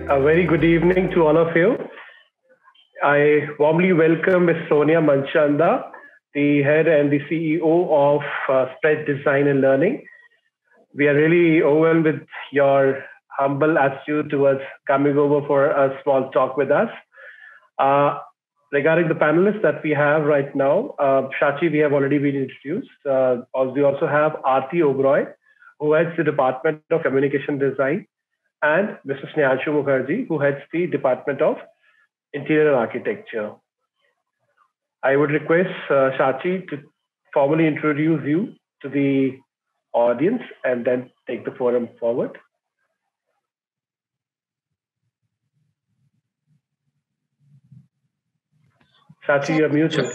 A very good evening to all of you. I warmly welcome Ms. Sonia Manchanda, the head and the CEO of Spread Design and Learning. We are really overwhelmed with your humble attitude towards coming over for a small talk with us. Regarding the panelists that we have right now, Shachi, we have already been introduced. We also have Aarti Oberoi, who heads the Department of Communication Design, and Mr. Snehanshu Mukherjee, who heads the Department of Interior Architecture. I would request Shachi to formally introduce you to the audience and then take the forum forward. Shachi, you're muted.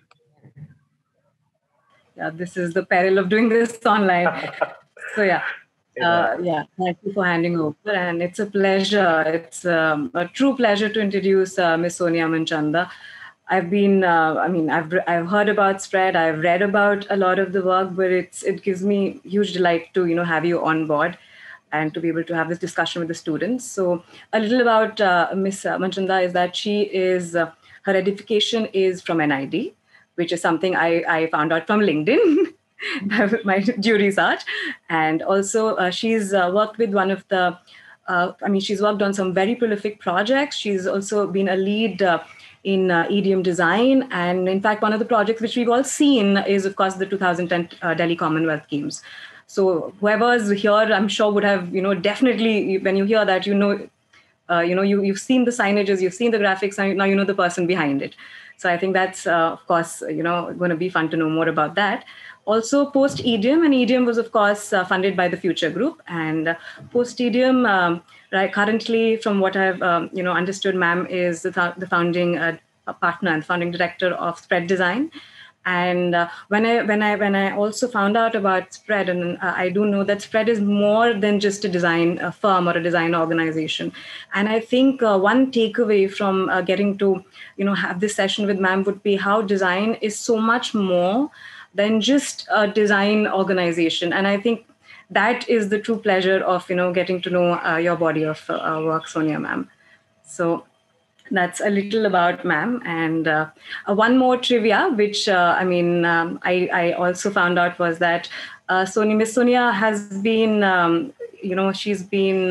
Yeah, this is the peril of doing this online. So yeah, thank you for handing over. And it's a pleasure. It's a true pleasure to introduce Ms. Sonia Manchanda. I've been, I've heard about Spread. I've read about a lot of the work, but it gives me huge delight to, have you on board and to be able to have this discussion with the students. So a little about Ms. Manchanda is that she is, her education is from NID, which is something I found out from LinkedIn. My due research. And also she's worked with one of the, she's worked on some very prolific projects. She's also been a lead in EDM design. And in fact, one of the projects which we've all seen is, of course, the 2010 Delhi Commonwealth Games. So whoever's here, I'm sure would have, definitely, when you hear that, you've seen the signages, you've seen the graphics, and now you know the person behind it. So I think that's, of course, going to be fun to know more about that. Also, post-EDM, and EDM was, of course, funded by the Future Group. And post-EDM, currently, from what I've understood, ma'am is the founding partner and founding director of Spread Design. And when I also found out about Spread, and I do know that Spread is more than just a design firm or a design organization. And I think one takeaway from getting to have this session with ma'am would be how design is so much more than just a design organization. And I think that is the true pleasure of getting to know your body of work, Sonia ma'am. So that's a little about ma'am. And one more trivia, which I also found out was that Miss Sonia has been, she's been,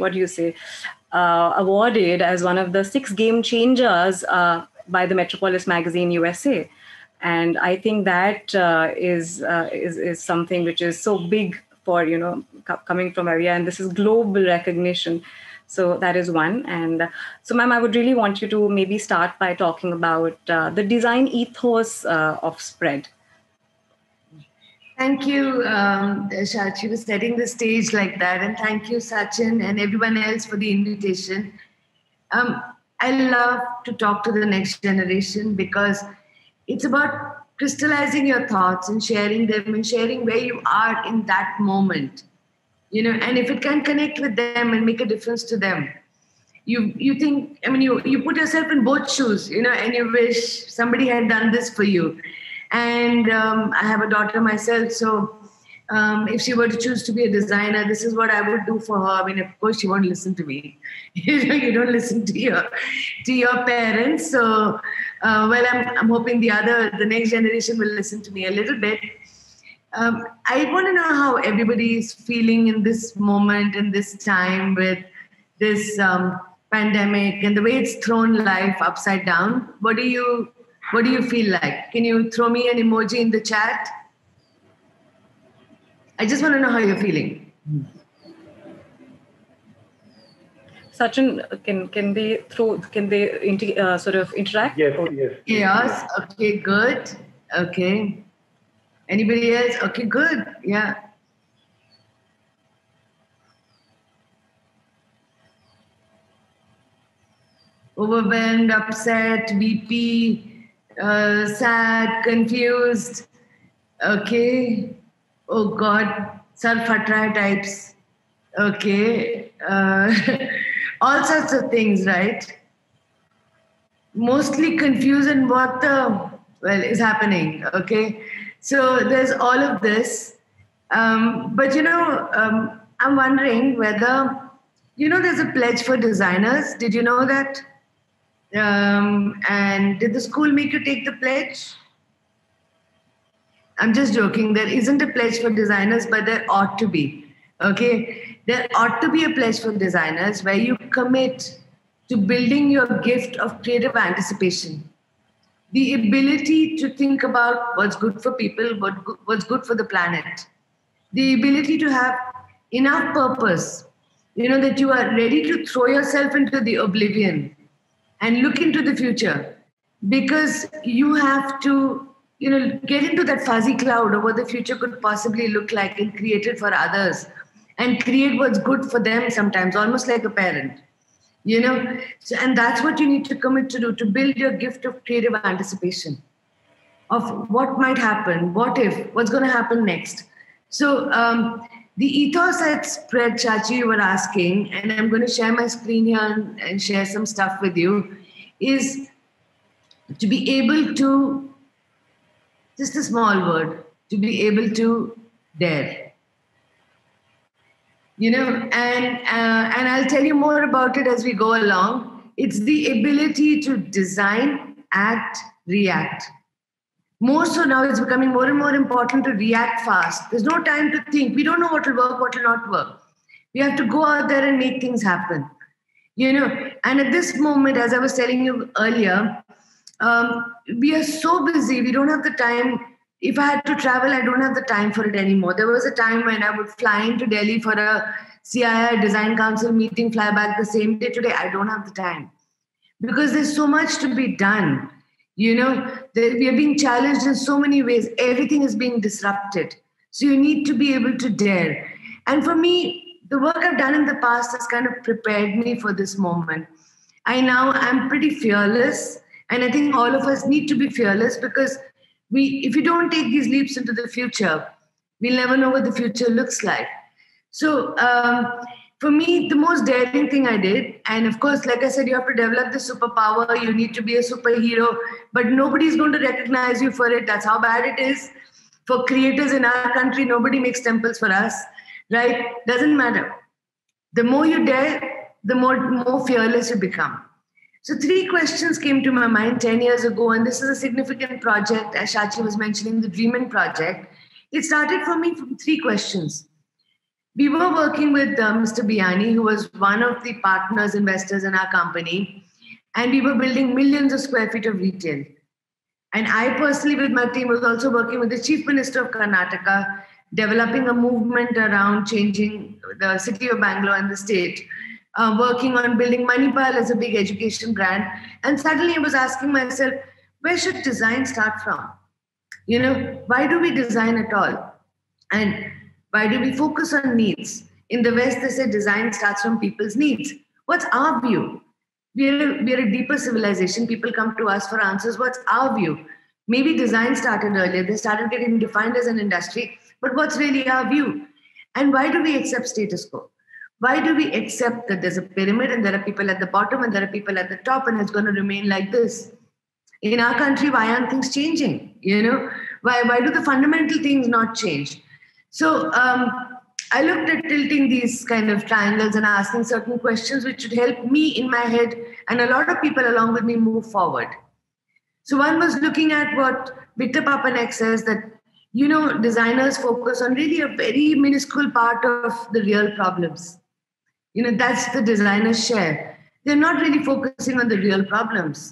awarded as one of the 6 game changers by the Metropolis magazine USA. And I think that is something which is so big for, coming from area, and this is global recognition. So that is one. And so, ma'am, I would really want you to maybe start by talking about the design ethos of Spread. Thank you, Shachi, for setting the stage like that. And thank you, Sachin, and everyone else for the invitation. I love to talk to the next generation because it's about crystallizing your thoughts and sharing them and sharing where you are in that moment. And if it can connect with them and make a difference to them, you think, you put yourself in both shoes, and you wish somebody had done this for you. And I have a daughter myself, so if she were to choose to be a designer, this is what I would do for her. Of course, she won't listen to me. You don't listen to your parents. So, I'm hoping the next generation will listen to me a little bit. I want to know how everybody is feeling in this moment, in this time with this pandemic and the way it's thrown life upside down. What do you feel like? Can you throw me an emoji in the chat? I just want to know how you're feeling. Sachin, can they sort of interact? Yes. Chaos. Okay, good. Okay. Anybody else? Okay, good. Yeah. Overwhelmed, upset, VP, sad, confused. Okay. Oh God, self-attract types. Okay. All sorts of things, right? Mostly confused in what is happening. Okay. So there's all of this. But I'm wondering whether there's a pledge for designers. Did you know that? And did the school make you take the pledge? I'm just joking. There isn't a pledge for designers, but there ought to be. Okay? There ought to be a pledge for designers where you commit to building your gift of creative anticipation. The ability to think about what's good for people, what's good for the planet. The ability to have enough purpose, that you are ready to throw yourself into the oblivion and look into the future, because you have to, get into that fuzzy cloud of what the future could possibly look like and create it for others and create what's good for them sometimes, almost like a parent. So, and that's what you need to commit to do, to build your gift of creative anticipation of what might happen, what if, what's going to happen next. So the ethos at Spread, Shachi, you were asking, and I'm going to share my screen here and share some stuff with you, is to be able to, just a small word, to be able to dare. And I'll tell you more about it as we go along. It's the ability to design, act, react. More so now, it's becoming more and more important to react fast. There's no time to think. We don't know what will work, what will not work. We have to go out there and make things happen. And at this moment, as I was telling you earlier, we are so busy. We don't have the time. If I had to travel, I don't have the time for it anymore. There was a time when I would fly into Delhi for a CII Design Council meeting, fly back the same day. Today, I don't have the time because there's so much to be done. We are being challenged in so many ways. Everything is being disrupted. So you need to be able to dare. And for me, the work I've done in the past has kind of prepared me for this moment. I'm pretty fearless. And I think all of us need to be fearless, because if you don't take these leaps into the future, we'll never know what the future looks like. So for me, the most daring thing I did, and of course, like I said, you have to develop the superpower, you need to be a superhero, but nobody's going to recognize you for it. That's how bad it is. For creators in our country, nobody makes temples for us, right? Doesn't matter. The more you dare, the more fearless you become. So 3 questions came to my mind 10 years ago, and this is a significant project, as Shachi was mentioning, the Dreamin' project. It started for me from 3 questions. We were working with Mr. Biyani, who was one of the partners, investors in our company, and we were building millions of square feet of retail. And I personally, with my team, was also working with the Chief Minister of Karnataka, developing a movement around changing the city of Bangalore and the state. Working on building Manipal as a big education brand. And suddenly I was asking myself, where should design start from? Why do we design at all? And why do we focus on needs? In the West, they say design starts from people's needs. What's our view? We're a deeper civilization. People come to us for answers. What's our view? Maybe design started earlier. They started getting defined as an industry. But what's really our view? And why do we accept status quo? Why do we accept that there's a pyramid and there are people at the bottom and there are people at the top and it's going to remain like this? In our country, why aren't things changing? Why do the fundamental things not change? So I looked at tilting these kind of triangles and asking certain questions which should help me in my head and a lot of people along with me move forward. So one was looking at what Victor Papanek says, that, designers focus on really a very minuscule part of the real problems. That's the designer's share. They're not really focusing on the real problems,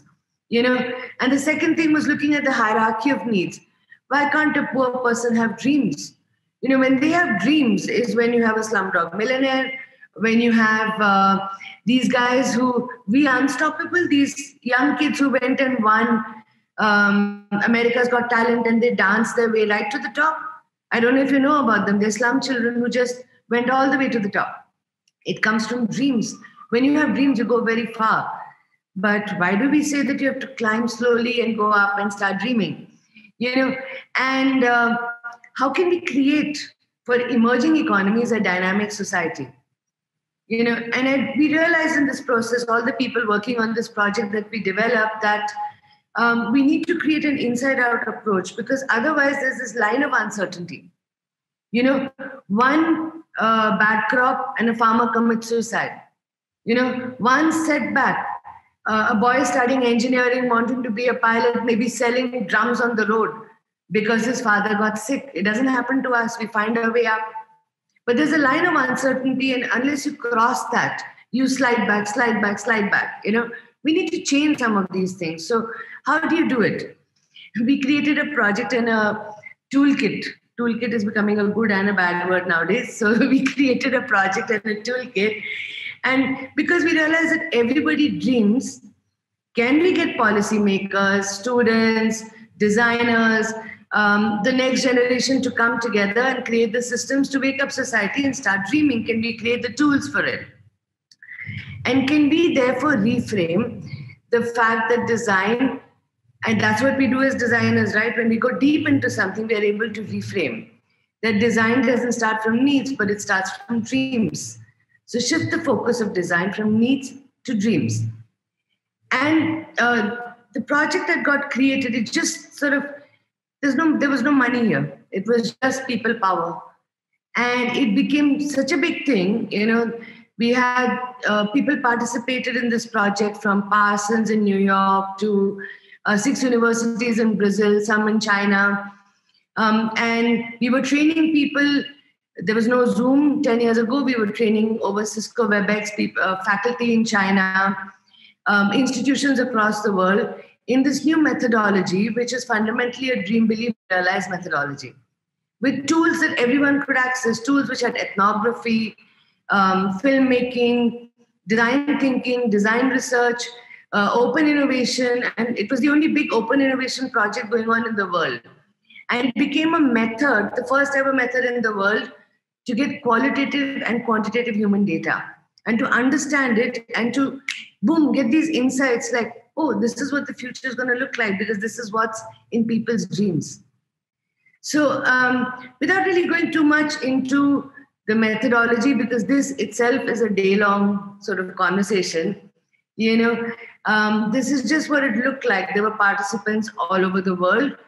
And the second thing was looking at the hierarchy of needs. Why can't a poor person have dreams? When they have dreams is when you have a slumdog millionaire, when you have these guys who, we unstoppable, these young kids who went and won America's Got Talent and they danced their way right to the top. I don't know if you know about them. They're slum children who just went all the way to the top. It comes from dreams. When you have dreams, you go very far. But why do we say that you have to climb slowly and go up and start dreaming? And how can we create for emerging economies a dynamic society? And we realized in this process, all the people working on this project that we developed, that we need to create an inside-out approach, because otherwise there's this line of uncertainty. One bad crop and a farmer commits suicide. One setback, a boy studying engineering, wanting to be a pilot, maybe selling drums on the road because his father got sick. It doesn't happen to us. We find our way up. But there's a line of uncertainty, and unless you cross that, you slide back, slide back, slide back. We need to change some of these things. So how do you do it? We created a project and a toolkit. Toolkit is becoming a good and a bad word nowadays. So we created a project and a toolkit. And because we realized that everybody dreams, can we get policymakers, students, designers, the next generation to come together and create the systems to wake up society and start dreaming? Can we create the tools for it? And can we therefore reframe the fact that design, and that's what we do as designers, right? When we go deep into something, we are able to reframe that design doesn't start from needs, but it starts from dreams. So shift the focus of design from needs to dreams. And the project that got created, it just sort of, there was no money here. It was just people power. And it became such a big thing. We had people participated in this project from Parsons in New York to 6 universities in Brazil, some in China. And we were training people. There was no Zoom 10 years ago. We were training over Cisco WebEx faculty in China, institutions across the world in this new methodology, which is fundamentally a dream, believe, realize methodology, with tools that everyone could access, tools which had ethnography, filmmaking, design thinking, design research, open innovation. And it was the only big open innovation project going on in the world. And it became a method, the first ever method in the world, to get qualitative and quantitative human data and to understand it and to, boom, get these insights like, oh, this is what the future is going to look like because this is what's in people's dreams. So without really going too much into the methodology, because this itself is a day-long sort of conversation, this is just what it looked like. There were participants all over the world.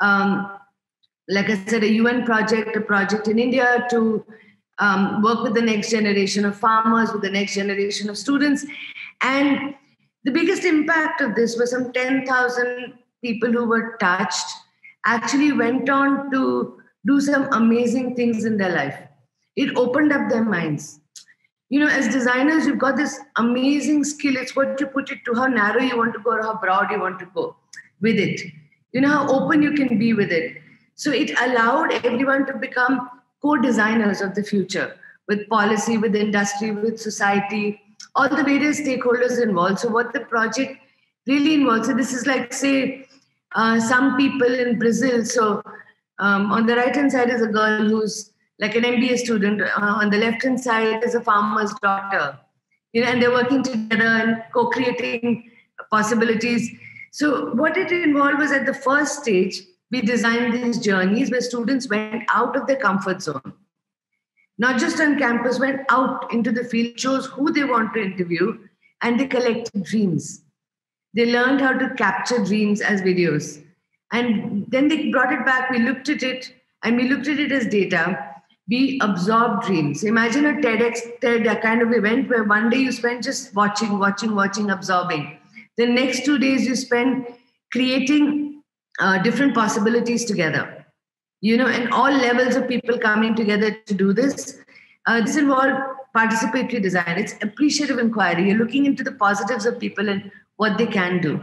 Like I said, a UN project, a project in India to work with the next generation of farmers, with the next generation of students. And the biggest impact of this was some 10,000 people who were touched actually went on to do some amazing things in their life. It opened up their minds. As designers, you've got this amazing skill. It's what you put it to, how narrow you want to go or how broad you want to go with it. How open you can be with it. So it allowed everyone to become co-designers of the future with policy, with industry, with society, all the various stakeholders involved. So what the project really involves, so this is like, say, some people in Brazil. So on the right-hand side is a girl who's like an MBA student. On the left-hand side is a farmer's daughter. And they're working together and co-creating possibilities. So what it involved was at the first stage, we designed these journeys where students went out of their comfort zone. Not just on campus, went out into the field, chose who they want to interview, and they collected dreams. They learned how to capture dreams as videos. And then they brought it back, we looked at it, and we looked at it as data. We absorbed dreams. Imagine a TED kind of event where one day you spend just watching, absorbing. The next 2 days you spend creating different possibilities together, and all levels of people coming together to do this. This involved participatory design. It's appreciative inquiry. You're looking into the positives of people and what they can do,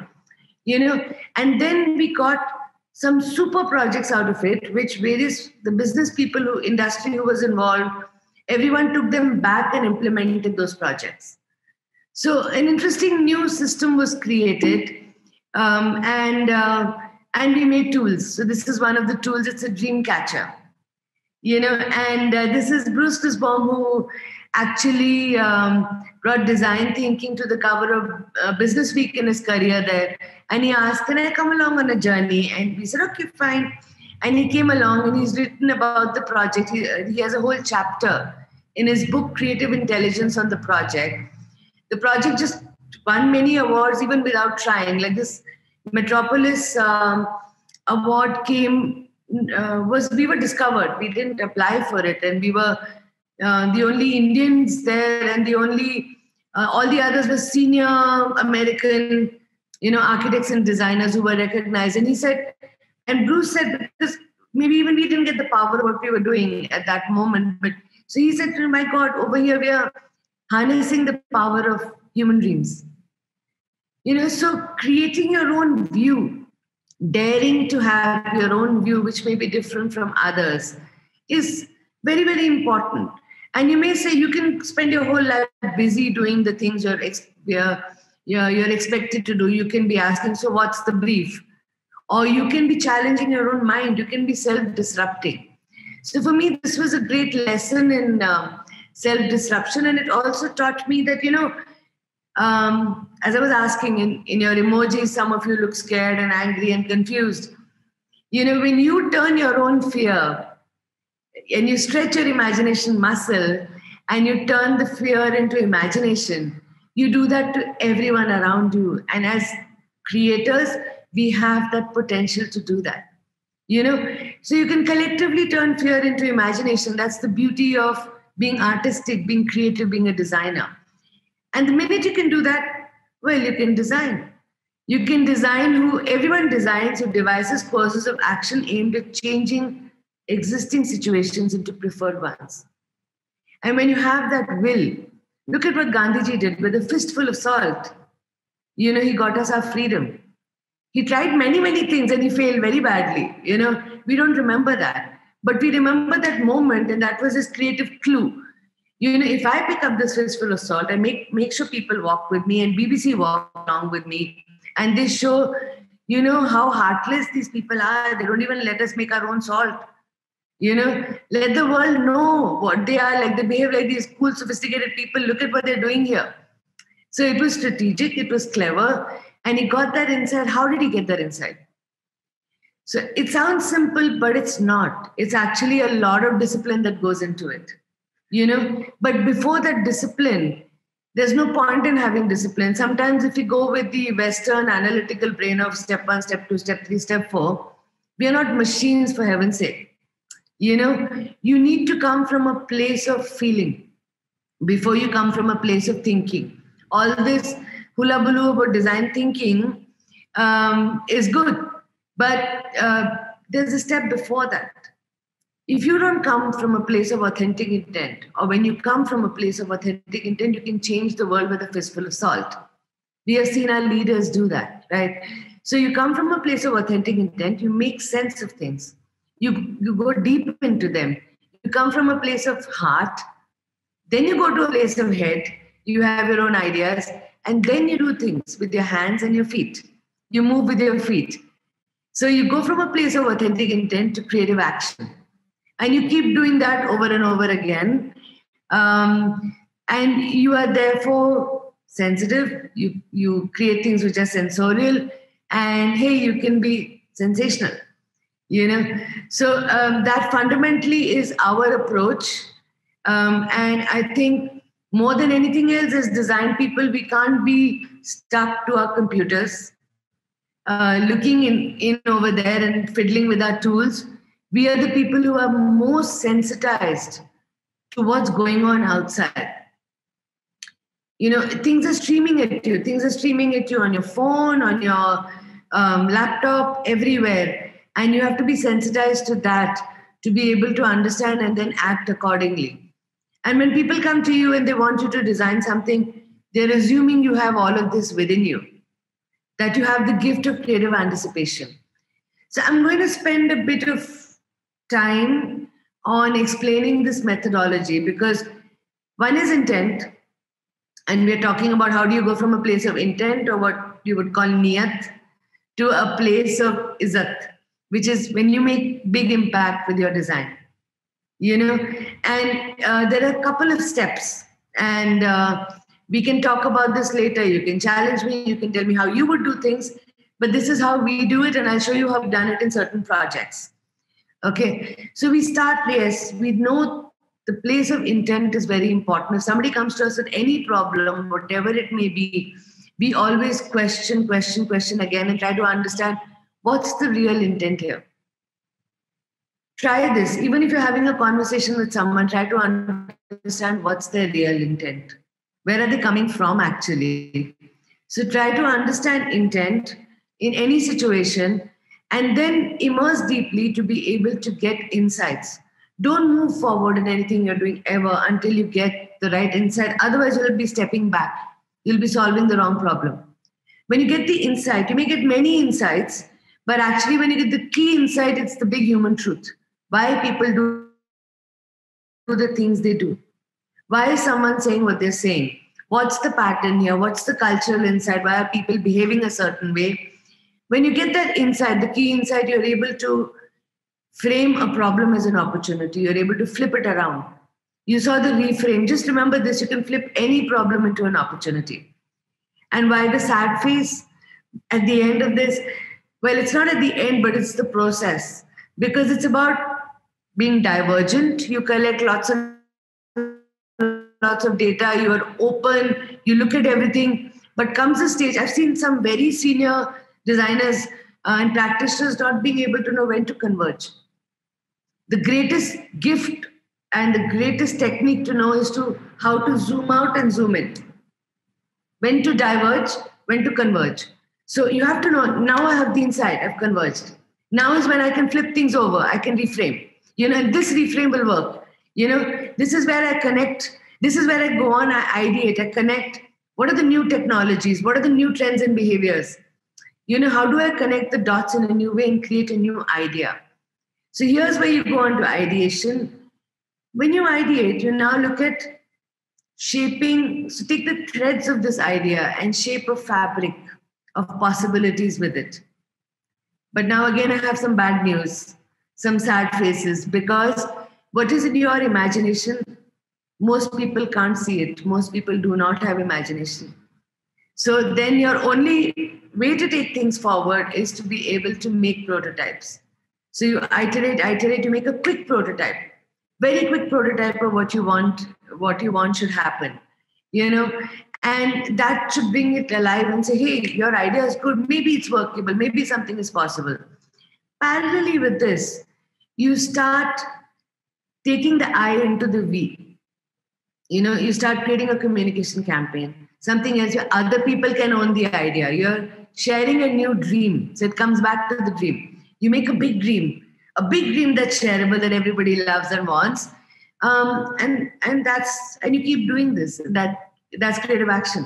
and then we got some super projects out of it, which the business people, industry who was involved, everyone took them back and implemented those projects. So an interesting new system was created, and we made tools. So this is one of the tools. It's a dream catcher, and this is Bruce Nussbaum, who actually brought design thinking to the cover of Business Week in his career there. And he asked, can I come along on a journey? And we said, okay, fine. And he came along and he's written about the project. He has a whole chapter in his book, Creative Intelligence, on the project. The project just won many awards even without trying. Like this Metropolis award came, we were discovered. We didn't apply for it. And we were the only Indians there and the only All the others were senior American, architects and designers who were recognized. And he said, and Bruce said, because maybe even we didn't get the power of what we were doing at that moment. But so he said, my God, over here we are harnessing the power of human dreams. So creating your own view, daring to have your own view, which may be different from others, is very, very important. And you may say you can spend your whole life busy doing the things you're expected to do. You can be asking, so what's the brief? Or you can be challenging your own mind. You can be self-disrupting. So for me, this was a great lesson in self-disruption. And it also taught me that, as I was asking in your emojis, some of you look scared and angry and confused. When you turn your own fear and you stretch your imagination muscle and you turn the fear into imagination, you do that to everyone around you. And as creators, we have that potential to do that. So you can collectively turn fear into imagination. That's the beauty of being artistic, being creative, being a designer. And the minute you can do that, well, you can design. You can design everyone designs who devises courses of action aimed at changing existing situations into preferred ones. And when you have that will, look at what Gandhiji did with a fistful of salt. He got us our freedom. He tried many, many things and he failed very badly. We don't remember that. But we remember that moment, and that was his creative clue. If I pick up this fistful of salt, I make sure people walk with me and BBC walk along with me. And they show, how heartless these people are. They don't even let us make our own salt. Let the world know what they are like. They behave like these cool, sophisticated people. Look at what they're doing here. So it was strategic. It was clever. And he got that insight. How did he get that insight? So it sounds simple, but it's not. It's actually a lot of discipline that goes into it. But before that discipline, there's no point in having discipline. Sometimes if you go with the Western analytical brain of step 1, step 2, step 3, step 4, we are not machines, for heaven's sake. You need to come from a place of feeling before you come from a place of thinking. All this hula baloo about design thinking is good, but there's a step before that. If you don't come from a place of authentic intent, or when you come from a place of authentic intent, you can change the world with a fistful of salt. We have seen our leaders do that, right? So you come from a place of authentic intent, you make sense of things. You go deep into them. You come from a place of heart, then you go to a place of head, you have your own ideas, and then you do things with your hands and your feet. You move with your feet. So you go from a place of authentic intent to creative action. And you keep doing that over and over again. And you are therefore sensitive. You create things which are sensorial. And hey, you can be sensational. So that fundamentally is our approach. And I think more than anything else, as design people, we can't be stuck to our computers, looking in over there and fiddling with our tools. We are the people who are most sensitized to what's going on outside. Things are streaming at you. Things are streaming at you on your phone, on your laptop, everywhere. And you have to be sensitized to that to be able to understand and then act accordingly. And when people come to you and they want you to design something, they're assuming you have all of this within you, that you have the gift of creative anticipation. So I'm going to spend a bit of time on explaining this methodology, because one is intent, and we're talking about how do you go from a place of intent, or what you would call niyat, to a place of izzat, which is when you make big impact with your design. And there are a couple of steps, and we can talk about this later. You can challenge me, you can tell me how you would do things, but this is how we do it, and I'll show you how we've done it in certain projects. Okay, so we start, yes, we know the place of intent is very important. If somebody comes to us with any problem, whatever it may be, we always question again and try to understand what's the real intent here. Try this. Even if you're having a conversation with someone, try to understand what's their real intent. Where are they coming from actually? So try to understand intent in any situation and then immerse deeply to be able to get insights. Don't move forward in anything you're doing ever until you get the right insight. Otherwise, you'll be stepping back. You'll be solving the wrong problem. When you get the insight, you may get many insights, but actually, when you get the key insight, it's the big human truth. Why people do the things they do. Why is someone saying what they're saying? What's the pattern here? What's the cultural insight? Why are people behaving a certain way? When you get that insight, the key insight, you're able to frame a problem as an opportunity. You're able to flip it around. You saw the reframe. Just remember this, you can flip any problem into an opportunity. And why the sad face at the end of this? Well, it's not at the end, but it's the process. Because it's about being divergent. You collect lots of data, you are open, you look at everything. But comes a stage, I've seen some very senior designers and practitioners not being able to know when to converge. The greatest gift and the greatest technique to know is how to zoom out and zoom in. When to diverge, when to converge. So you have to know, now I have the insight, I've converged. Now is when I can flip things over, I can reframe. And this reframe will work. This is where I connect. This is where I go on, I ideate, I connect. What are the new technologies? What are the new trends and behaviors? How do I connect the dots in a new way and create a new idea? So here's where you go on to ideation. When you ideate, you now look at shaping. So take the threads of this idea and shape a fabric of possibilities with it. But now again, I have some bad news, some sad faces, because what is in your imagination, most people can't see it. Most people do not have imagination. So then your only way to take things forward is to be able to make prototypes. So you iterate, you make a quick prototype, very quick prototype of what you want should happen, and that should bring it alive and say, hey, your idea is good. Maybe it's workable. Maybe something is possible. Parallelly with this, you start taking the I into the we. You start creating a communication campaign, something else where other people can own the idea. You're sharing a new dream. So it comes back to the dream. You make a big dream that's shareable, that everybody loves and wants. And you keep doing this. That's creative action.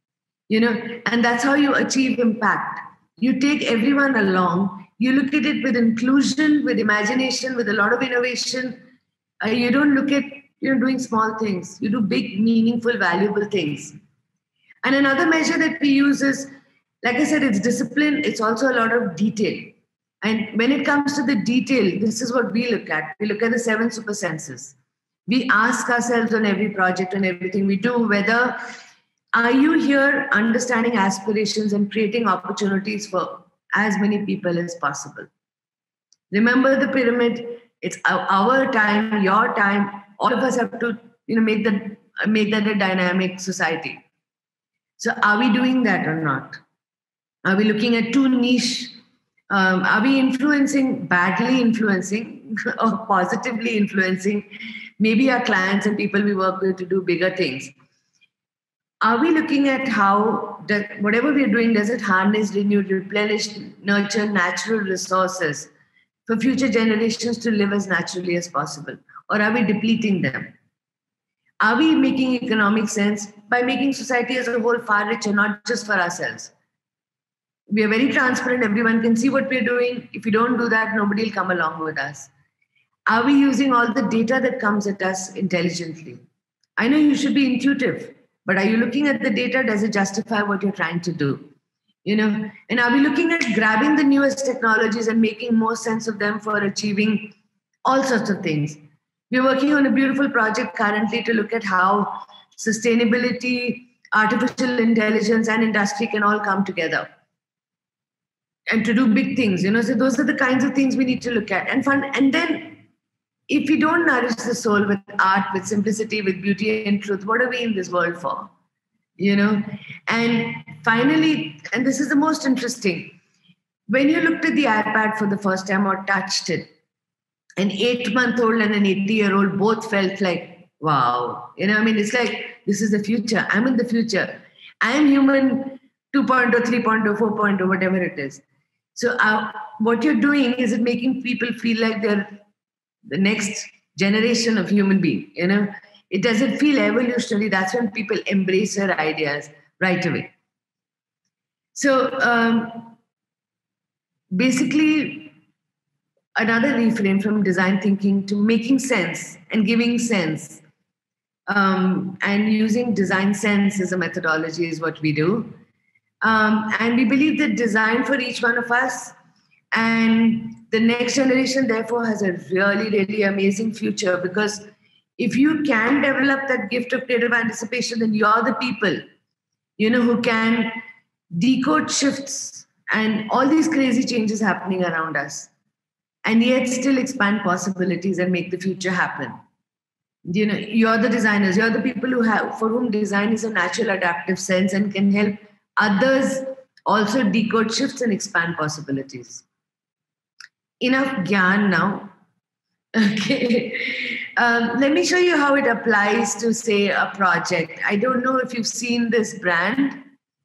And that's how you achieve impact. You take everyone along. You look at it with inclusion, with imagination, with a lot of innovation. You don't look at doing small things. You do big, meaningful, valuable things. And another measure that we use is, like I said, it's discipline. It's also a lot of detail. And when it comes to the detail, this is what we look at. We look at the 7 super senses. We ask ourselves on every project, on everything we do, whether are you here understanding aspirations and creating opportunities for as many people as possible. Remember the pyramid. It's our time, your time. All of us have to make that a dynamic society. So are we doing that or not? Are we looking at too niche? Are we badly influencing or positively influencing maybe our clients and people we work with to do bigger things? Are we looking at how whatever we're doing, does it harness, renew, replenish, nurture natural resources for future generations to live as naturally as possible? Or are we depleting them? Are we making economic sense by making society as a whole far richer, not just for ourselves? We are very transparent. Everyone can see what we're doing. If we don't do that, nobody will come along with us. Are we using all the data that comes at us intelligently? I know you should be intuitive, but are you looking at the data? Does it justify what you're trying to do? And are we looking at grabbing the newest technologies and making more sense of them for achieving all sorts of things? We're working on a beautiful project currently to look at how sustainability, artificial intelligence, and industry can all come together and to do big things. So those are the kinds of things we need to look at and fun. And then if we don't nourish the soul with art, with simplicity, with beauty and truth, what are we in this world for? And finally, and this is the most interesting, when you looked at the iPad for the first time or touched it, an 8-month-old and an 80-year-old both felt like, wow. It's like this is the future. I'm in the future. I am human 2.0, 3.0, 4.0, whatever it is. So what you're doing is it making people feel like they're the next generation of human being. It doesn't feel evolutionary. That's when people embrace your ideas right away. So basically, another reframe from design thinking to making sense and giving sense, and using design sense as a methodology is what we do. And we believe that design for each one of us and the next generation, therefore, has a really, really amazing future, because if you can develop that gift of creative anticipation, then you're the people, who can decode shifts and all these crazy changes happening around us, and yet still expand possibilities and make the future happen. You're the designers, you're the people for whom design is a natural adaptive sense and can help others also decode shifts and expand possibilities. Enough gyan now. Okay. Let me show you how it applies to, say, a project. I don't know if you've seen this brand.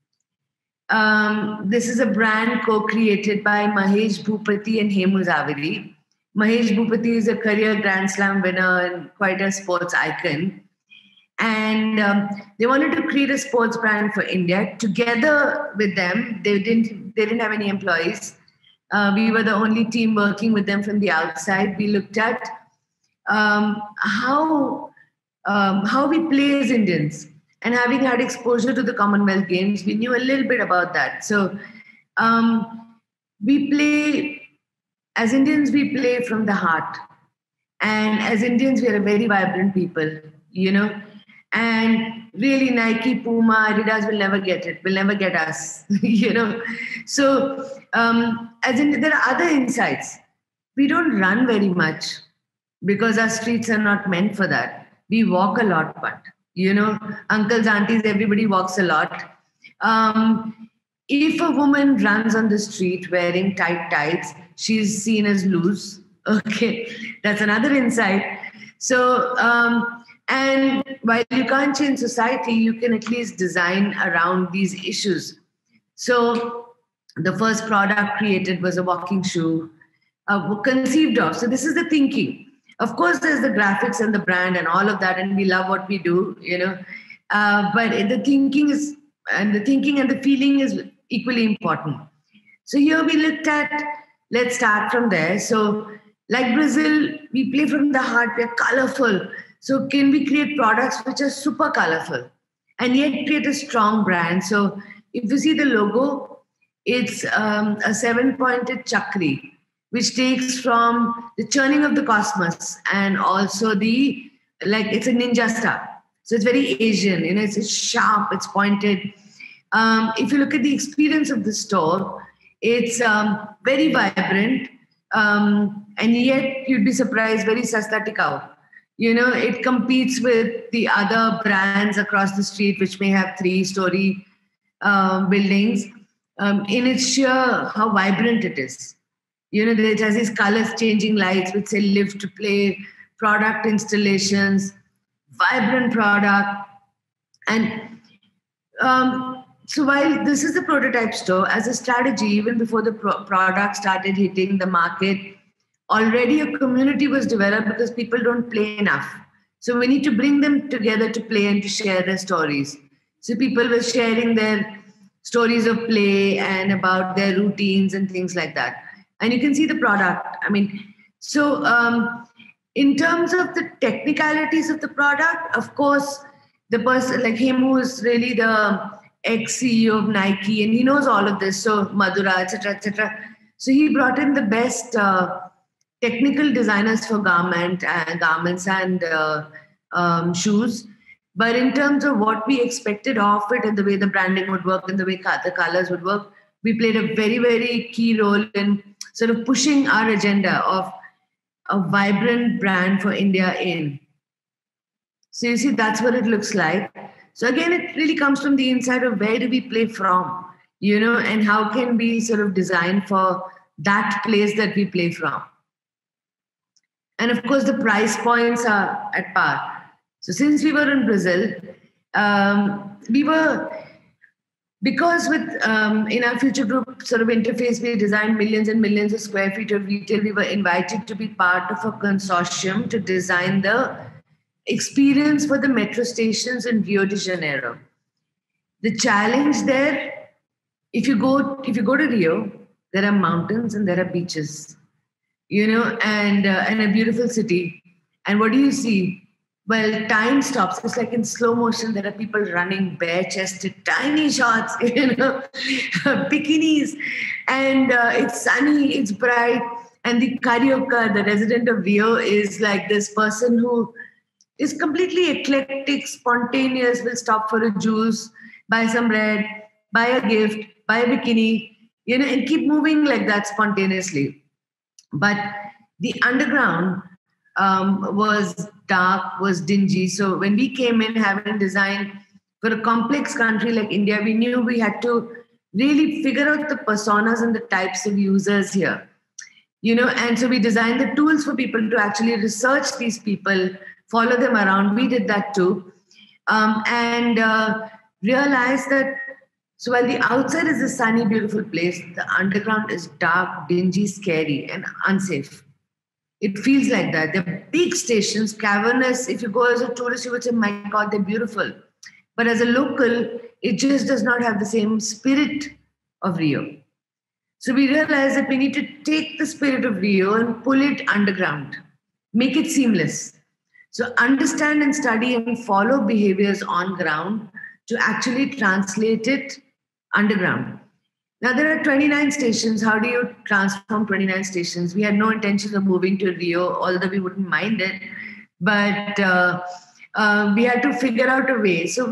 This is a brand co-created by Mahesh Bhupati and Hemu Zaveri. Mahesh Bhupati is a career Grand Slam winner and quite a sports icon. And they wanted to create a sports brand for India. Together with them, they didn't have any employees. We were the only team working with them from the outside. We looked at how we play as Indians. And having had exposure to the Commonwealth Games, we knew a little bit about that. So we play, as Indians, we play from the heart. And as Indians, we are a very vibrant people, And really, Nike, Puma, Adidas will never get it, will never get us, So, there are other insights. We don't run very much because our streets are not meant for that. We walk a lot, but, uncles, aunties, everybody walks a lot. If a woman runs on the street wearing tight tights, she's seen as loose. Okay, that's another insight. So, and while you can't change society, you can at least design around these issues. So the first product created was a walking shoe, conceived of. So this is the thinking. Of course, there's the graphics and the brand and all of that, and we love what we do, but the thinking and the feeling is equally important. So here we looked at, let's start from there. So like Brazil, we play from the heart, we're colorful. So can we create products which are super colorful and yet create a strong brand? So if you see the logo, it's a 7-pointed chakri, which takes from the churning of the cosmos and also it's a ninja star. So it's very Asian, it's sharp, it's pointed. If you look at the experience of the store, it's very vibrant, and yet you'd be surprised, very sasta tikau. It competes with the other brands across the street, which may have 3-story buildings, in its sheer how vibrant it is. It has these colors changing lights, which say live to play, product installations, vibrant product. And so while this is the prototype store, as a strategy, even before the product started hitting the market, already a community was developed because people don't play enough. So we need to bring them together to play and to share their stories. So people were sharing their stories of play and about their routines and things like that. And you can see the product. So in terms of the technicalities of the product, of course, the person like him who is really the ex-CEO of Nike, and he knows all of this, so Madura, etc., etc. So he brought in the best technical designers for garments and shoes. But in terms of what we expected of it and the way the branding would work and the way the colors would work, we played a very, very key role in sort of pushing our agenda of a vibrant brand for India in. So you see, that's what it looks like. So again, it really comes from the inside of where do we play from, and how can we sort of design for that place that we play from. And of course, the price points are at par. So since we were in Brazil, we were, because with in our future group sort of interface, we designed millions and millions of square feet of retail. We were invited to be part of a consortium to design the experience for the metro stations in Rio de Janeiro. The challenge there, if you go to Rio, there are mountains and there are beaches, and a beautiful city. And what do you see? Well, time stops. It's like in slow motion. There are people running bare-chested, tiny shots, bikinis, and it's sunny, it's bright. And the carioca, the resident of Rio, is like this person who is completely eclectic, spontaneous, will stop for a juice, buy some bread, buy a gift, buy a bikini, and keep moving like that spontaneously. But the underground was dark, was dingy. So when we came in, having designed for a complex country like India, we knew we had to really figure out the personas and the types of users here. And so we designed the tools for people to actually research these people, follow them around. We did that too. And realized that, so while the outside is a sunny, beautiful place, the underground is dark, dingy, scary, and unsafe. It feels like that. They're big stations, cavernous. If you go as a tourist, you would say, my God, they're beautiful. But as a local, it just does not have the same spirit of Rio. So we realized that we need to take the spirit of Rio and pull it underground, make it seamless. So understand and study and follow behaviors on ground to actually translate it underground. Now, there are 29 stations. How do you transform 29 stations? We had no intention of moving to Rio, although we wouldn't mind it. But we had to figure out a way. So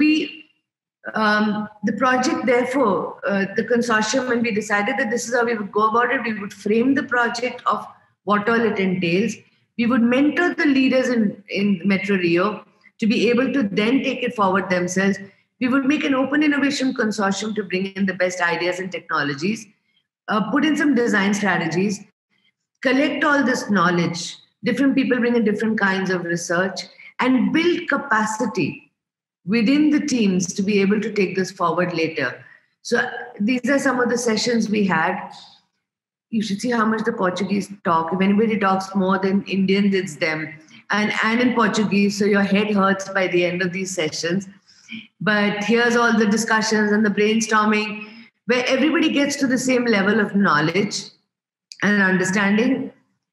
the project, therefore, the consortium, when we decided that this is how we would go about it, we would frame the project of what all it entails. We would mentor the leaders in Metro Rio to be able to then take it forward themselves. We would make an open innovation consortium to bring in the best ideas and technologies, put in some design strategies, collect all this knowledge. Different people bring in different kinds of research and build capacity within the teams to be able to take this forward later. So these are some of the sessions we had. You should see how much the Portuguese talk. If anybody talks more than Indians, it's them. And in Portuguese, so your head hurts by the end of these sessions. But here's all the discussions and the brainstorming where everybody gets to the same level of knowledge and understanding.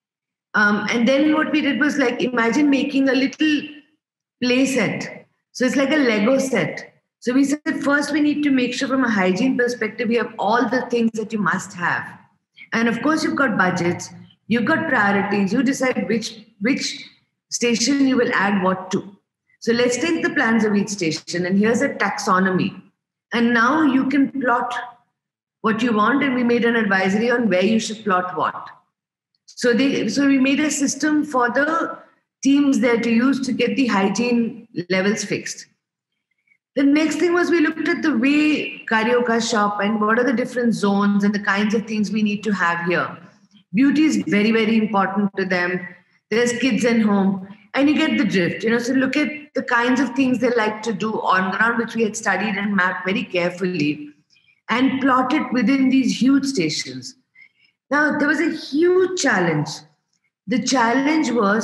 And then what we did was like, imagine making a little play set. So it's like a Lego set. So we said, first we need to make sure from a hygiene perspective, you have all the things that you must have. And of course, you've got budgets, you've got priorities, you decide which station you will add what to. So let's take the plans of each station, and here's a taxonomy. And now you can plot what you want, and we made an advisory on where you should plot what. So we made a system for the teams there to use to get the hygiene levels fixed. The next thing was we looked at the way Carioca shop and what are the different zones and the kinds of things we need to have here. Beauty is very, very important to them. There's kids and home. And you get the drift, So look at the kinds of things they like to do on ground, which we had studied and mapped very carefully, and plot it within these huge stations. Now, there was a huge challenge. The challenge was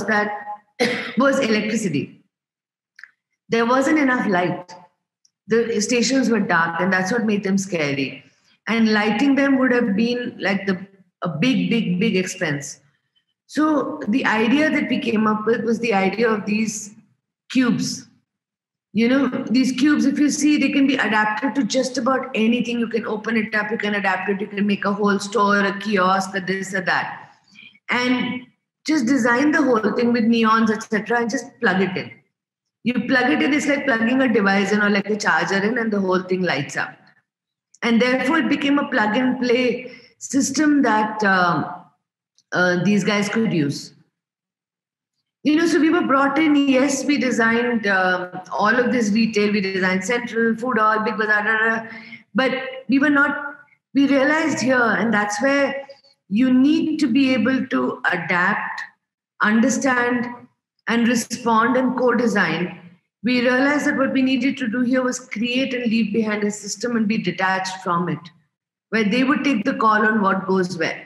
electricity. There wasn't enough light. The stations were dark, and that's what made them scary. And lighting them would have been like a big, big, big expense. So the idea that we came up with was the idea of these cubes. These cubes, if you see, they can be adapted to just about anything. You can open it up, you can adapt it, you can make a whole store, a kiosk, a this or that. And just design the whole thing with neons, etc., and just plug it in. You plug it in, it's like plugging a device in or like a charger in, and the whole thing lights up. And therefore, it became a plug and play system that these guys could use. So we were brought in, yes, we designed all of this retail, we designed Central, Food Hall, Big Bazaar, but we realized here, and that's where you need to be able to adapt, understand, and respond and co-design we realized that what we needed to do here was create and leave behind a system and be detached from it, where they would take the call on what goes where.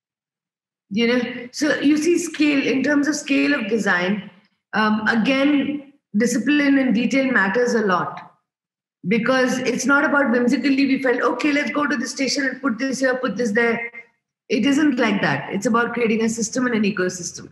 So you see scale, in terms of scale of design, again, discipline and detail matters a lot, because it's not about whimsically we felt, okay, let's go to the station and put this here, put this there. It isn't like that. It's about creating a system and an ecosystem,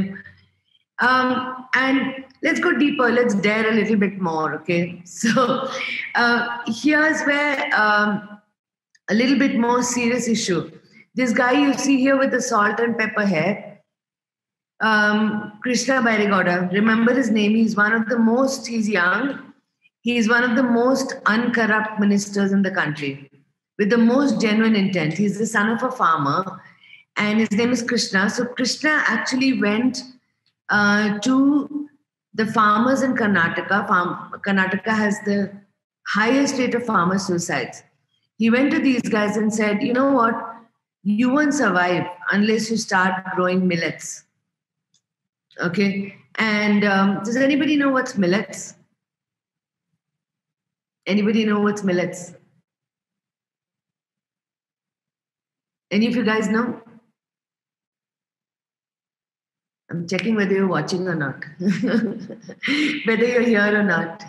and let's go deeper. Let's dare a little bit more. Okay. So here's where a little bit more serious issue. This guy you see here with the salt and pepper hair, Krishna Bairegowda, remember his name. He's young. He's one of the most uncorrupt ministers in the country with the most genuine intent. He's the son of a farmer and his name is Krishna. So Krishna actually went to the farmers in Karnataka. Karnataka has the highest rate of farmer suicides. He went to these guys and said, you know what? You won't survive unless you start growing millets. Okay. And does anybody know what's millets? Anybody know what's millets? Any of you guys know? I'm checking whether you're watching or not. Whether you're here or not.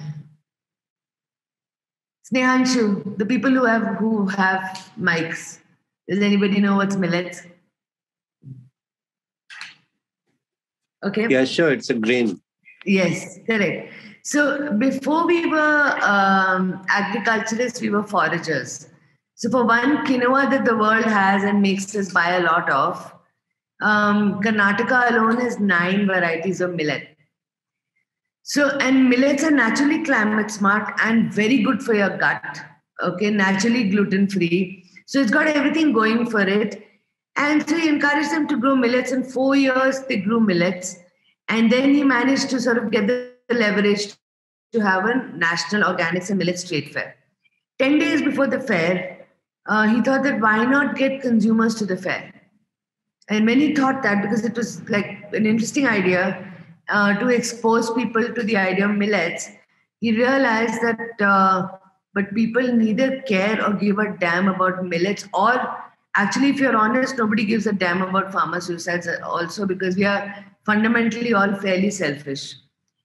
Snehanshu, the people who have mics. Does anybody know what's millets? Okay. Yeah, sure. It's a grain. Yes, correct. So before we were agriculturists, we were foragers. So for one, quinoa that the world has and makes us buy a lot of, Karnataka alone has 9 varieties of millet. So, and millets are naturally climate smart and very good for your gut. Okay, naturally gluten-free. So it's got everything going for it. And so he encouraged them to grow millets. In 4 years, they grew millets. And then he managed to sort of get the leverage to have a National Organics and Millets Trade Fair. 10 days before the fair, he thought that why not get consumers to the fair? And when he thought that, because it was like an interesting idea to expose people to the idea of millets, he realized that but people neither care or give a damn about millets, or actually, if you're honest, nobody gives a damn about farmer suicides also, because we are fundamentally all fairly selfish,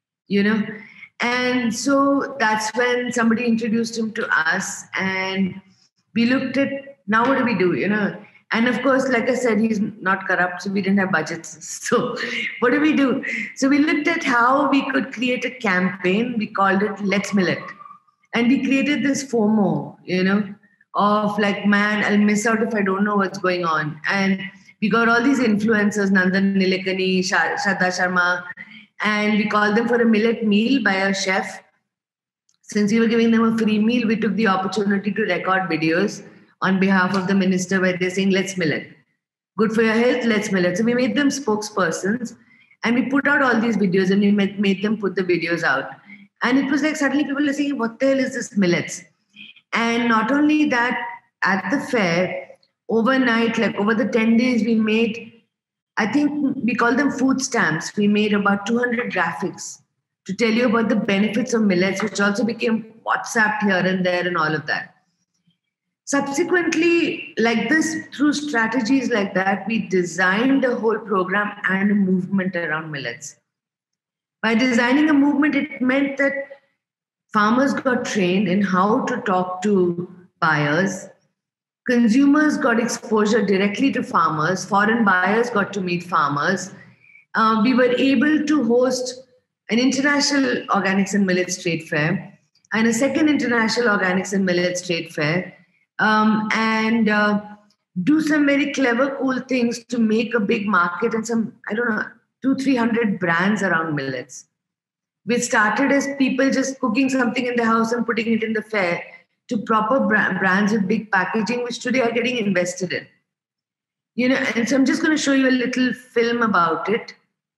And so that's when somebody introduced him to us, and we looked at, now what do we do, And of course, like I said, he's not corrupt, so we didn't have budgets. So what do we do? So we looked at how we could create a campaign. We called it Let's Millet. And we created this FOMO, of like, man, I'll miss out if I don't know what's going on. And we got all these influencers, Nandan Nilekani, Shraddha Sharma, and we called them for a millet meal by a chef. Since we were giving them a free meal, we took the opportunity to record videos on behalf of the minister where they're saying, let's millet. Good for your health, let's millet. So we made them spokespersons and we put out all these videos and we made them put the videos out. And it was like suddenly people are saying, what the hell is this millets? And not only that, at the fair, overnight, like over the 10 days, we made, I think we call them food stamps. We made about 200 graphics to tell you about the benefits of millets, which also became WhatsApp here and there and all of that. Subsequently, like this, through strategies like that, we designed a whole program and a movement around millets. By designing a movement, it meant that farmers got trained in how to talk to buyers. Consumers got exposure directly to farmers. Foreign buyers got to meet farmers. We were able to host an international organics and millets trade fair and a second international organics and millets trade fair, and do some very clever, cool things to make a big market and some, 200-300 brands around millets. We started as people just cooking something in the house and putting it in the fair, to proper brands with big packaging, which today are getting invested in. And so I'm just going to show you a little film about it.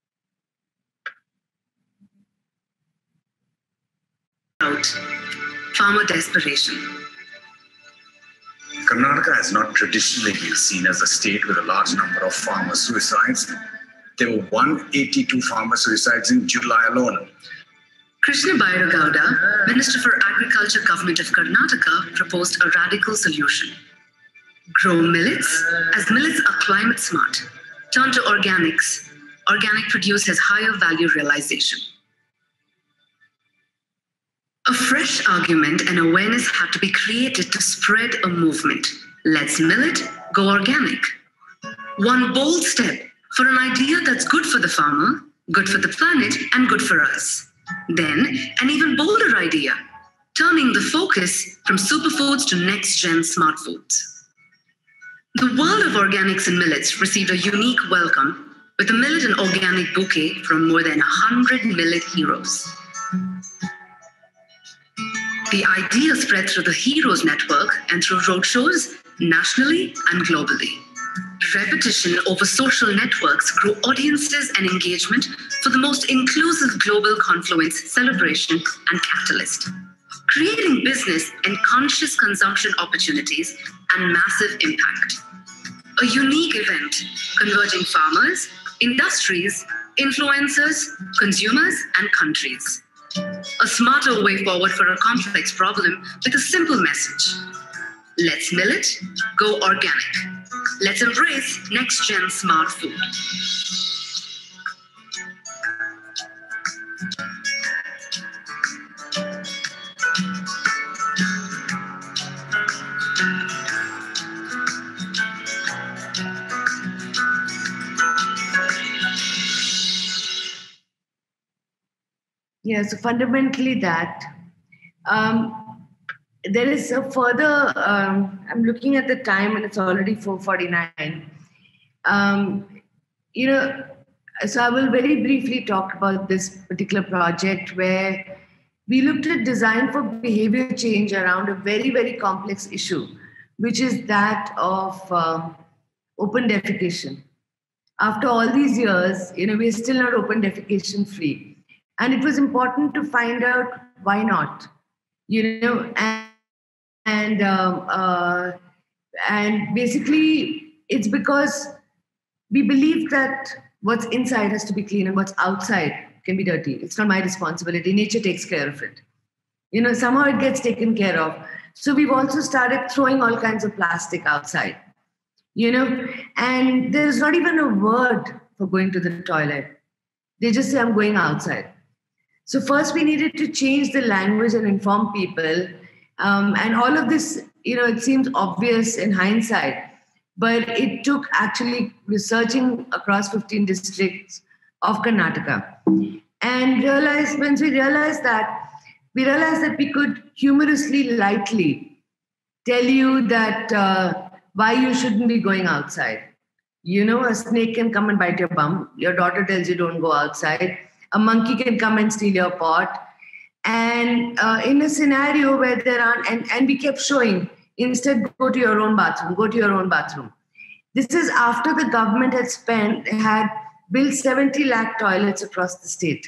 Farmer desperation. Karnataka has not traditionally been seen as a state with a large number of farmer suicides. There were 182 farmer suicides in July alone. Krishna Bairagowda, Minister for Agriculture, Government of Karnataka, proposed a radical solution. Grow millets, as millets are climate smart. Turn to organics. Organic produce has higher value realization. A fresh argument and awareness had to be created to spread a movement. Let's millet, go organic. One bold step for an idea that's good for the farmer, good for the planet, and good for us. Then, an even bolder idea, turning the focus from superfoods to next-gen smart foods. The world of organics and millets received a unique welcome with a millet and organic bouquet from more than 100 millet heroes. The idea spread through the Heroes Network and through roadshows nationally and globally. Repetition over social networks grew audiences and engagement for the most inclusive global confluence, celebration, and catalyst, creating business and conscious consumption opportunities and massive impact. A unique event converging farmers, industries, influencers, consumers, and countries. A smarter way forward for a complex problem with a simple message. Let's millet, go organic. Let's embrace next-gen smart food. Yeah, so fundamentally that. There is a further, I'm looking at the time and it's already 4:49. So I will very briefly talk about this particular project where we looked at design for behavior change around a very, very complex issue, which is that of open defecation. After all these years, we're still not open defecation free. And it was important to find out why not, and basically it's because we believe that what's inside has to be clean and what's outside can be dirty. It's not my responsibility. Nature takes care of it. Somehow it gets taken care of. So we've also started throwing all kinds of plastic outside, and there's not even a word for going to the toilet. They just say, I'm going outside. So first we needed to change the language and inform people. And all of this, it seems obvious in hindsight, but it took actually researching across 15 districts of Karnataka. And once we realized that we could humorously, lightly tell you that why you shouldn't be going outside. A snake can come and bite your bum. Your daughter tells you don't go outside. A monkey can come and steal your pot. And in a scenario where there are, and we kept showing, instead go to your own bathroom, go to your own bathroom. This is after the government had built 70 lakh toilets across the state.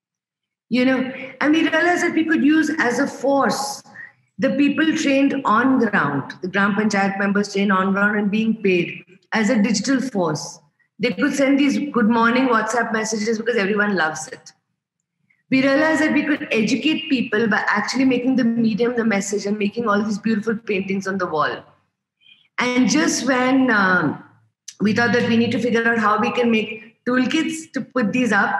And we realized that we could use as a force the people trained on ground, the Gram Panchayat members trained on ground and being paid as a digital force. They could send these good morning WhatsApp messages because everyone loves it. We realized that we could educate people by actually making the medium the message and making all these beautiful paintings on the wall. And just when we thought that we need to figure out how we can make toolkits to put these up,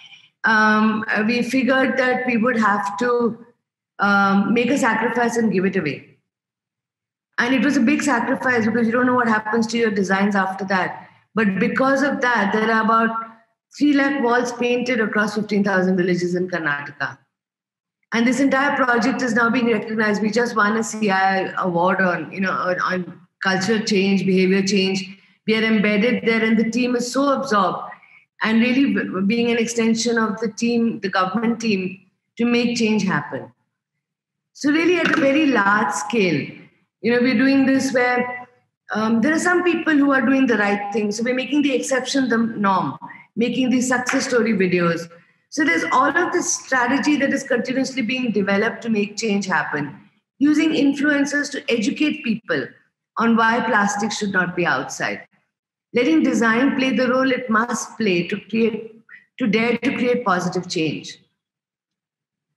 we figured that we would have to make a sacrifice and give it away. And it was a big sacrifice because you don't know what happens to your designs after that. But because of that, there are about 3 lakh walls painted across 15,000 villages in Karnataka. And this entire project is now being recognized. We just won a CI award on cultural change, behavior change. We are embedded there and the team is so absorbed and really being an extension of the team, the government team, to make change happen. So really at a very large scale, we're doing this where there are some people who are doing the right thing. So we're making the exception the norm, making these success story videos. So there's all of this strategy that is continuously being developed to make change happen, using influencers to educate people on why plastic should not be outside. Letting design play the role it must play to dare to create positive change.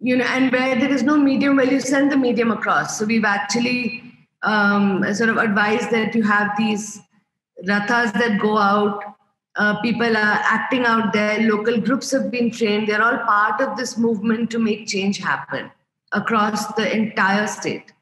and where there is no medium, well, you send the medium across. So we've actually sort of advised that you have these rathas that go out. People are acting out there. Local groups have been trained. They're all part of this movement to make change happen across the entire state.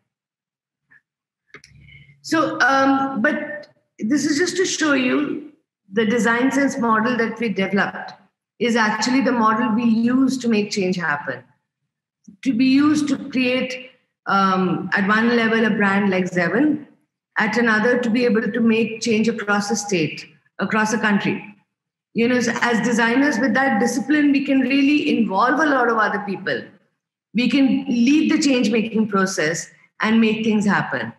So, but this is just to show you the design sense model that we developed is actually the model we use to make change happen. To be used to create, at one level, a brand like Zevon, at another, to be able to make change across a state, across a country. So as designers with that discipline, we can really involve a lot of other people. We can lead the change-making process and make things happen.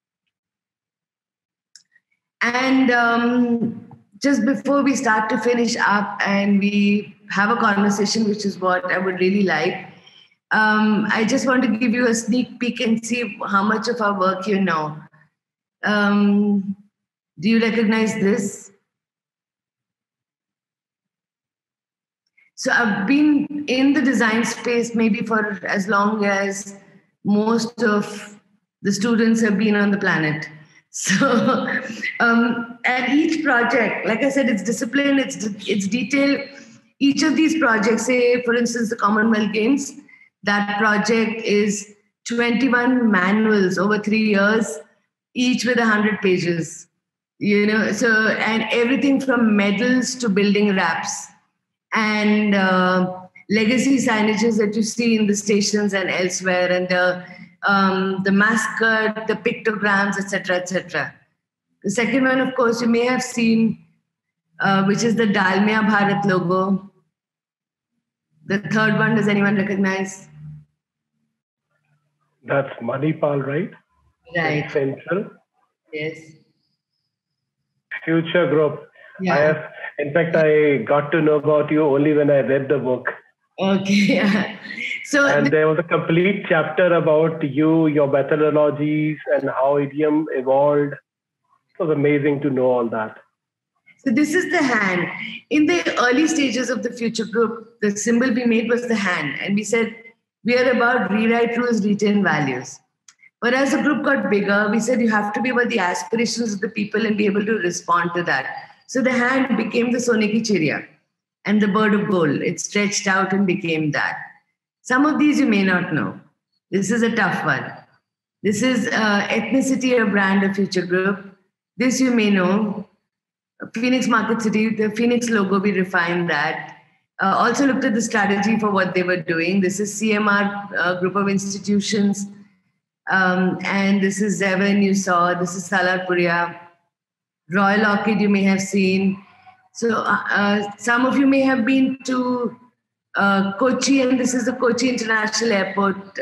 And just before we start to finish up and we have a conversation, which is what I would really like, I just want to give you a sneak peek and see how much of our work you know. Do you recognize this? So I've been in the design space maybe for as long as most of the students have been on the planet. So at each project, like I said, it's discipline, it's detail. Each of these projects, say, for instance, the Commonwealth Games, that project is 21 manuals over 3 years, each with 100 pages, so, and everything from medals to building wraps and legacy signages that you see in the stations and elsewhere, and the mascot, the pictograms, etc., etc. The second one, of course, you may have seen, which is the Dalmia Bharat logo. The third one, does anyone recognize? That's Manipal, right? Right. Central. Yes. Future Group. Yeah. In fact, I got to know about you only when I read the book. Okay. And there was a complete chapter about you, your methodologies, and how idiom evolved. It was amazing to know all that. So this is the hand. In the early stages of the Future Group, the symbol we made was the hand. And we said, we are about rewrite rules, retain values. But as the group got bigger, we said you have to be about the aspirations of the people and be able to respond to that. So the hand became the Sone Ki Chiriya and the bird of gold. It stretched out and became that. Some of these you may not know. This is a tough one. This is ethnicity, a brand of Future Group. This you may know. Phoenix Market City, the Phoenix logo, we refined that. Also looked at the strategy for what they were doing. This is CMR group of institutions. And this is Zevon, you saw. This is Salarpuria. Royal Orchid, you may have seen. So some of you may have been to Kochi, and this is the Kochi International Airport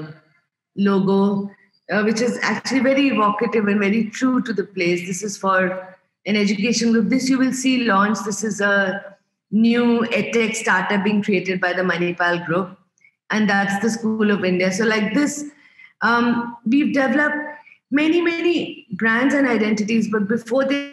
logo, which is actually very evocative and very true to the place. This is for an education group. This you will see launched. This is a new edtech startup being created by the Manipal group, and that's the School of India. So like this, we've developed many brands and identities, but before their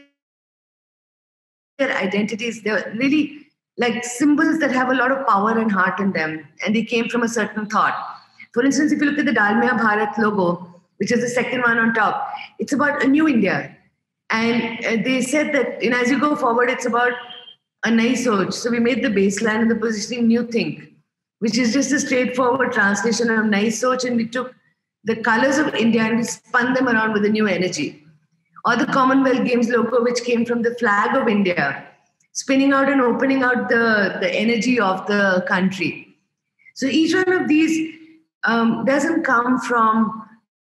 identities, they're really like symbols that have a lot of power and heart in them, and they came from a certain thought. For instance, if you look at the Dalmia Bharat logo, which is the second one on top, it's about a new India. And they said that as you go forward, it's about a nice soch. So we made the baseline and the positioning new think, which is just a straightforward translation of nice soch, and we took the colors of India and we spun them around with a new energy. Or the Commonwealth Games logo, which came from the flag of India, spinning out and opening out the energy of the country. So each one of these doesn't come from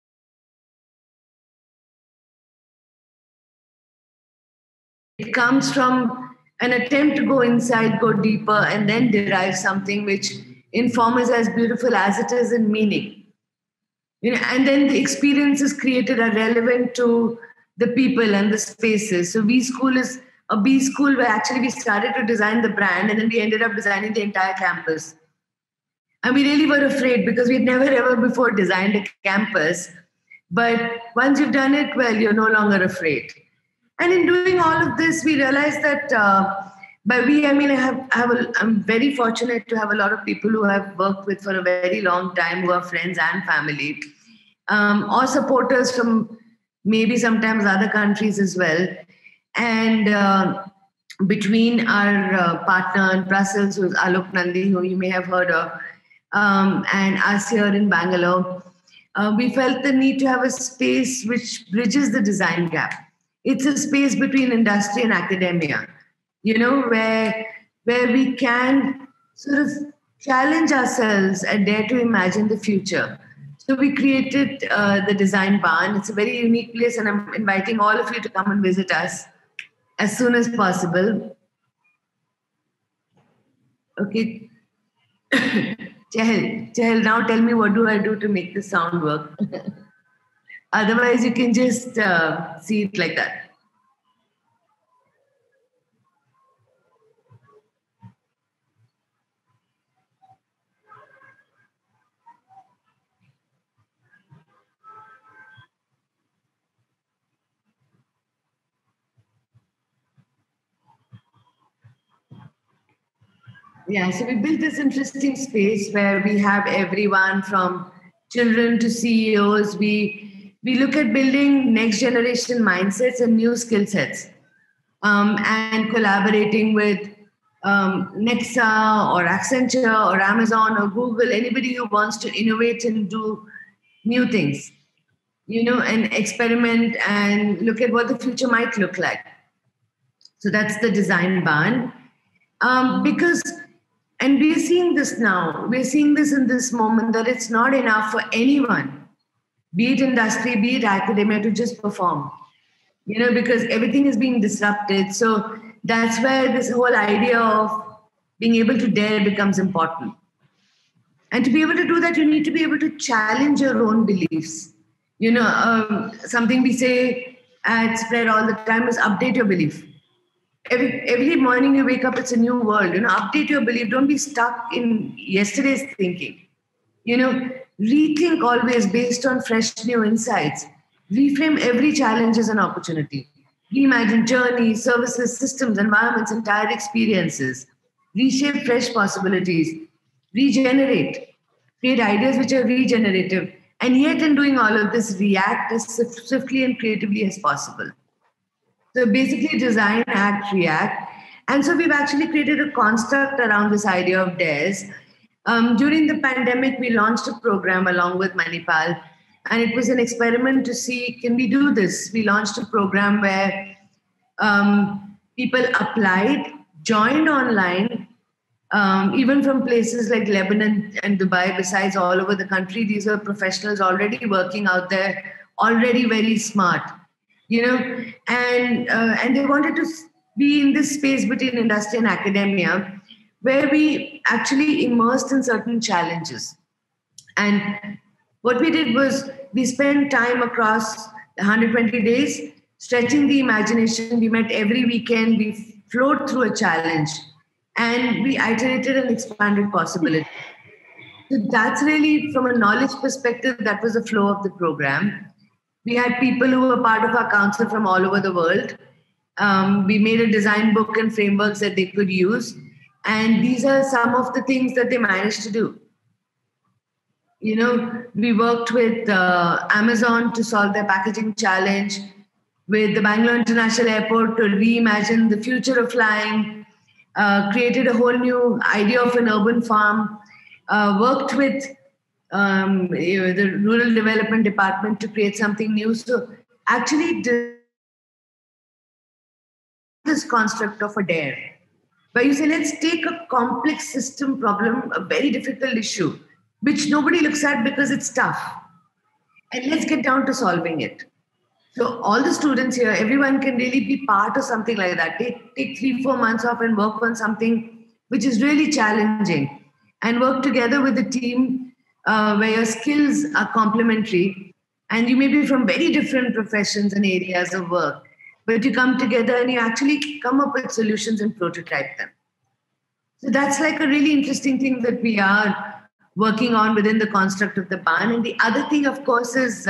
it comes from an attempt to go inside, go deeper, and then derive something which in form is as beautiful as it is in meaning. And then the experiences created are relevant to the people and the spaces. So V School is a B school where actually we started to design the brand, and then we ended up designing the entire campus. And we really were afraid because we'd never ever before designed a campus. But once you've done it, well, you're no longer afraid. And in doing all of this, we realized that By we, I mean I'm very fortunate to have a lot of people who I've worked with for a very long time, who are friends and family, or supporters from maybe sometimes other countries as well. And between our partner in Brussels, who's Alok Nandi, who you may have heard of, and us here in Bangalore, we felt the need to have a space which bridges the design gap. It's a space between industry and academia, where we can sort of challenge ourselves and dare to imagine the future. So we created the Design Barn. It's a very unique place, and I'm inviting all of you to come and visit us as soon as possible. Okay. Chahal, now tell me, what do I do to make the sound work? Otherwise, you can just see it like that. Yeah, so we built this interesting space where we have everyone from children to CEOs. We look at building next generation mindsets and new skill sets, and collaborating with Nexa or Accenture or Amazon or Google, anybody who wants to innovate and do new things, and experiment and look at what the future might look like. So that's the Design Barn. And we're seeing this now. We're seeing this in this moment, that it's not enough for anyone, be it industry, be it academia, to just perform, because everything is being disrupted. So that's where this whole idea of being able to dare becomes important. And to be able to do that, you need to be able to challenge your own beliefs. Something we say at Spread all the time is update your belief. Every morning you wake up, it's a new world. Update your belief. Don't be stuck in yesterday's thinking. Rethink always based on fresh new insights. Reframe every challenge as an opportunity. Reimagine journeys, services, systems, environments, entire experiences. Reshape fresh possibilities. Regenerate. Create ideas which are regenerative. And yet, in doing all of this, react as swiftly and creatively as possible. So basically, design, act, react. And so we've actually created a construct around this idea of dares. During the pandemic, we launched a program along with Manipal, and it was an experiment to see, can we do this? We launched a program where people applied, joined online, even from places like Lebanon and Dubai, besides all over the country. These are professionals already working out there, already very smart. And they wanted to be in this space between industry and academia, where we actually immersed in certain challenges. And what we did was we spent time across 120 days stretching the imagination. We met every weekend, we flowed through a challenge, and we iterated and expanded possibility. So that's really, from a knowledge perspective, that was the flow of the program. We had people who were part of our council from all over the world. We made a design book and frameworks that they could use. And these are some of the things that they managed to do. We worked with Amazon to solve their packaging challenge, with the Bangalore International Airport to reimagine the future of flying, created a whole new idea of an urban farm, worked with the Rural Development Department to create something new. So actually this construct of a dare, where you say, let's take a complex system problem, a very difficult issue, which nobody looks at because it's tough, and let's get down to solving it. So all the students here, everyone can really be part of something like that. Take 3-4 months off and work on something which is really challenging, and work together with the team where your skills are complementary, and you may be from very different professions and areas of work, but you come together and you actually come up with solutions and prototype them. So that's like a really interesting thing that we are working on within the construct of the barn. And the other thing, of course, is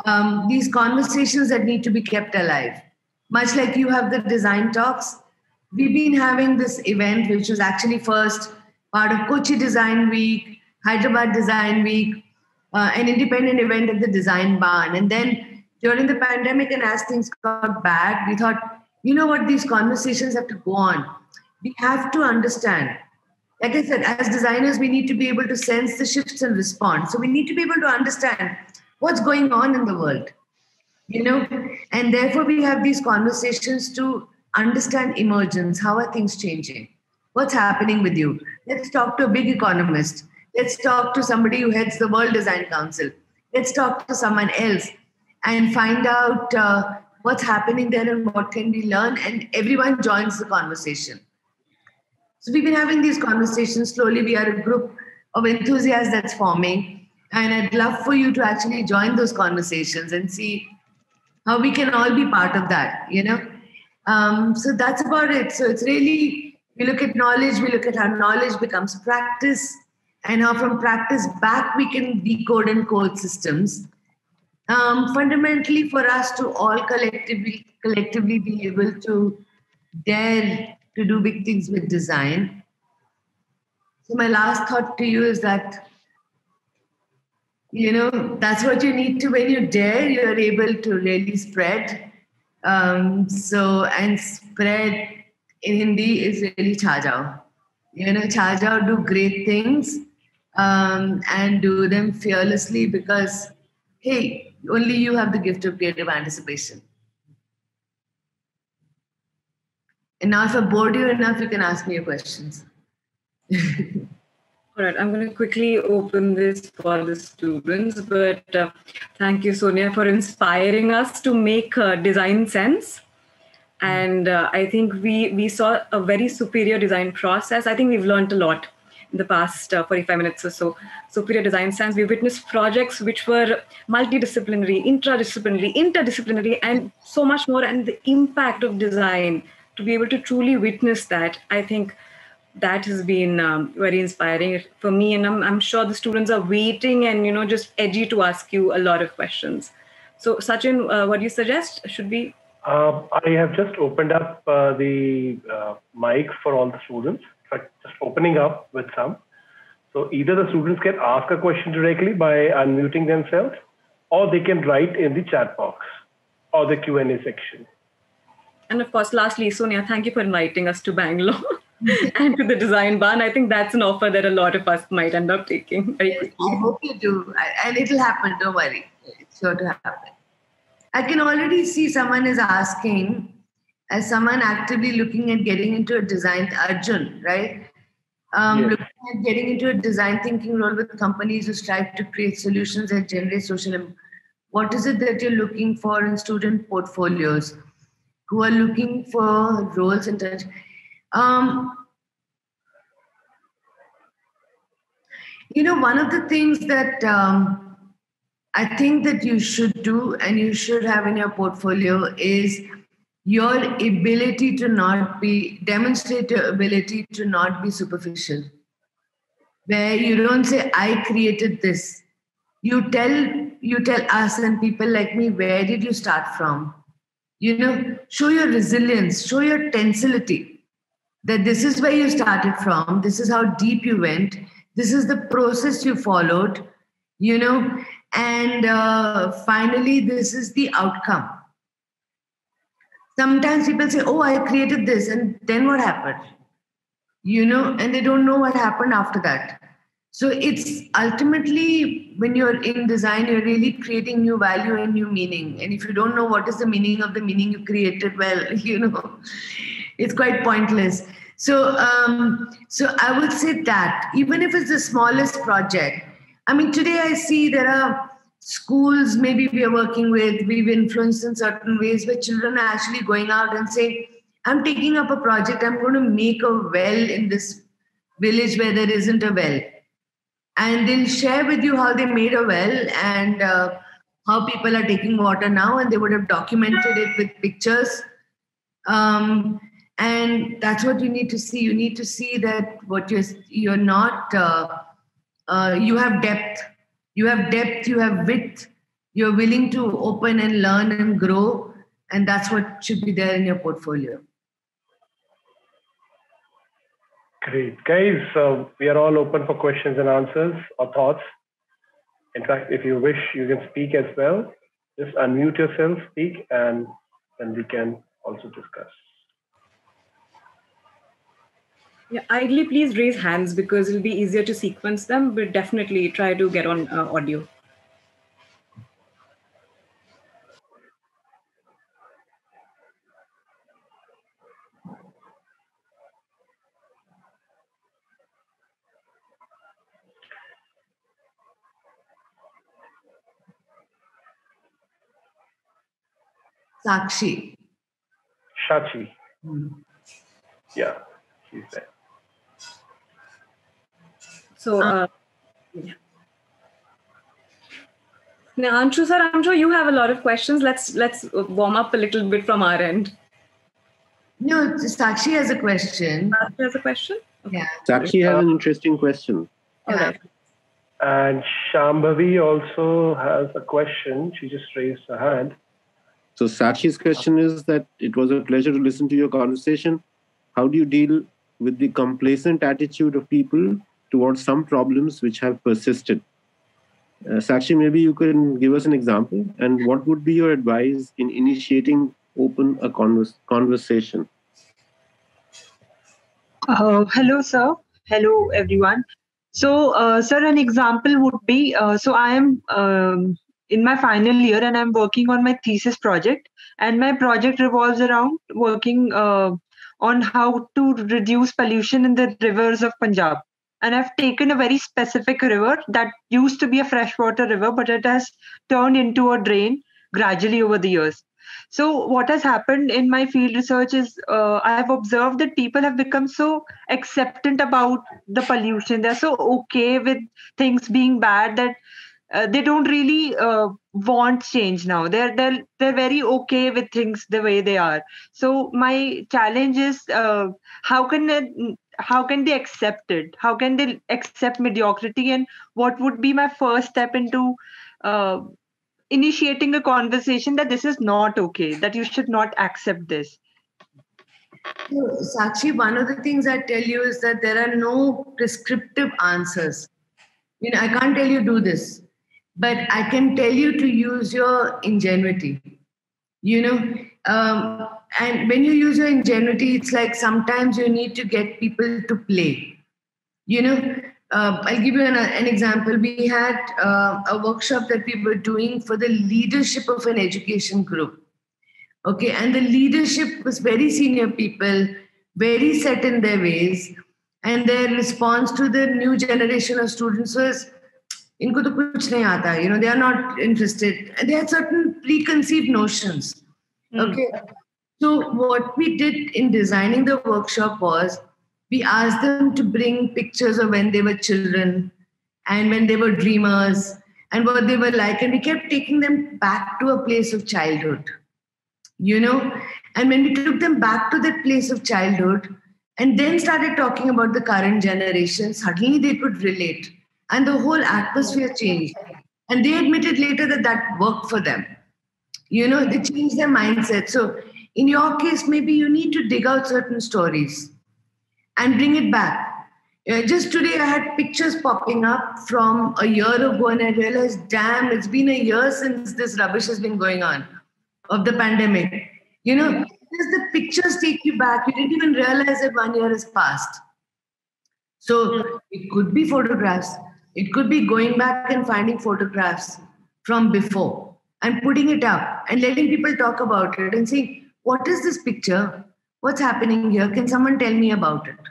these conversations that need to be kept alive. Much like you have the design talks, we've been having this event, which was actually first part of Kochi Design Week, Hyderabad Design Week, an independent event at the Design Barn. And then during the pandemic and as things got bad, we thought, you know what, these conversations have to go on. We have to understand. Like I said, as designers, we need to be able to sense the shifts and respond. So we need to be able to understand what's going on in the world, and therefore we have these conversations to understand emergence. How are things changing? What's happening with you? Let's talk to a big economist. Let's talk to somebody who heads the World Design Council. Let's talk to someone else and find out what's happening there and what can we learn. And everyone joins the conversation. So we've been having these conversations. Slowly, we are a group of enthusiasts that's forming. And I'd love for you to actually join those conversations and see how we can all be part of that, So that's about it. So it's really, we look at knowledge, we look at how knowledge becomes practice, and how from practice back we can decode and code systems. Fundamentally, for us to all collectively be able to dare to do big things with design. So my last thought to you is that, that's what you need to, when you dare, you're able to really spread. And spread in Hindi is really cha jao. Cha jao, do great things and do them fearlessly because, hey, only you have the gift of creative anticipation. And now if I bored you enough, you can ask me your questions. All right, I'm going to quickly open this for the students, but thank you, Sonia, for inspiring us to make design sense. And I think we saw a very superior design process. I think we've learned a lot in the past 45 minutes or so. Superior design sense. We witnessed projects which were multidisciplinary, interdisciplinary, and so much more. And the impact of design, to be able to truly witness that, I think that has been very inspiring for me. And I'm sure the students are waiting and, just edgy to ask you a lot of questions. So Sachin, what do you suggest? Should we? I have just opened up the mic for all the students. In fact, just opening up with some. So either the students can ask a question directly by unmuting themselves, or they can write in the chat box or the Q&A section. And of course, lastly, Sonia, thank you for inviting us to Bangalore and to the Design Barn. I think that's an offer that a lot of us might end up taking very quickly. I hope you do. And it'll happen. Don't worry. It's sure to happen. I can already see someone is asking, as someone actively looking at getting into a design, Arjun, right? Yes. Looking at getting into a design thinking role with companies who strive to create solutions that generate social impact. What is it that you're looking for in student portfolios who are looking for roles in touch? One of the things that I think that you should do and you should have in your portfolio is your ability to demonstrate your ability to not be superficial. Where you don't say, I created this. You tell us and people like me, where did you start from? Show your resilience, show your tenacity, that this is where you started from, this is how deep you went, this is the process you followed, and finally, this is the outcome. Sometimes people say, oh, I created this, and then what happened? And they don't know what happened after that. So it's ultimately, when you're in design, you're really creating new value and new meaning. And if you don't know what is the meaning of the meaning you created, well, it's quite pointless. So I would say that even if it's the smallest project, today I see there are schools maybe we are working with, we've influenced in certain ways where children are actually going out and saying, I'm taking up a project, I'm going to make a well in this village where there isn't a well. And they'll share with you how they made a well and how people are taking water now, and they would have documented it with pictures. And that's what you need to see. You need to see that what you're not, you have depth. You have depth, you have width. You're willing to open and learn and grow. And that's what should be there in your portfolio. Great. Guys, we are all open for questions and answers or thoughts. In fact, if you wish, you can speak as well. Just unmute yourself, speak, and then we can also discuss. Yeah, ideally, please raise hands because it'll be easier to sequence them, but definitely try to get on audio. Sakshi. Shachi. Yeah, she's there. So, yeah. Now, Anshu sir, I'm sure you have a lot of questions. Let's warm up a little bit from our end. No, Sakshi has a question. Sakshi has a question? Okay. Yeah. Sakshi has an interesting question. All right. And Shambhavi also has a question. She just raised her hand. So Sakshi's question is that it was a pleasure to listen to your conversation. How do you deal with the complacent attitude of people towards some problems which have persisted? Sakshi, maybe you can give us an example. And what would be your advice in initiating a conversation? Hello, sir. Hello, everyone. So, sir, an example would be, so I am in my final year and I'm working on my thesis project. And my project revolves around working on how to reduce pollution in the rivers of Punjab. And I've taken a very specific river that used to be a freshwater river, but it has turned into a drain gradually over the years. So what has happened in my field research is I have observed that people have become so acceptant about the pollution. They're so okay with things being bad that they don't really want change now. They're very okay with things the way they are. So my challenge is how can they accept it? How can they accept mediocrity? And what would be my first step into initiating a conversation that this is not okay, that you should not accept this? So, Sakshi, one of the things I tell you is that there are no prescriptive answers. I can't tell you do this, but I can tell you to use your ingenuity. And when you use your ingenuity, it's like sometimes you need to get people to play. I'll give you an example. We had a workshop that we were doing for the leadership of an education group. Okay, and the leadership was very senior people, very set in their ways, and their response to the new generation of students was, "Inko to kuch nahi aata." They are not interested, and they had certain preconceived notions. Okay, so what we did in designing the workshop was we asked them to bring pictures of when they were children and when they were dreamers and what they were like, and we kept taking them back to a place of childhood. And when we took them back to that place of childhood and then started talking about the current generation, suddenly they could relate and the whole atmosphere changed. And they admitted later that worked for them. They changed their mindset. So in your case, maybe you need to dig out certain stories and bring it back. Just today, I had pictures popping up from a year ago and I realized, damn, it's been a year since this rubbish has been going on. Of the pandemic, because the pictures take you back. You didn't even realize that 1 year has passed. So it could be photographs. It could be going back and finding photographs from before and putting it up and letting people talk about it and saying, what is this picture? What's happening here? Can someone tell me about it?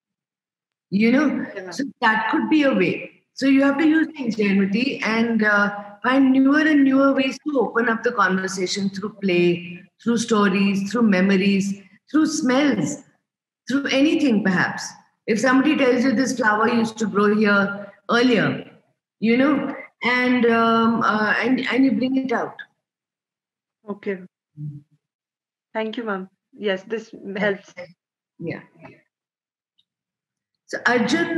So that could be a way. So you have to use ingenuity and find newer and newer ways to open up the conversation through play, through stories, through memories, through smells, through anything perhaps. If somebody tells you this flower used to grow here earlier, and you bring it out. Okay. Thank you, ma'am. Yes, this helps. Yeah. So Arjun,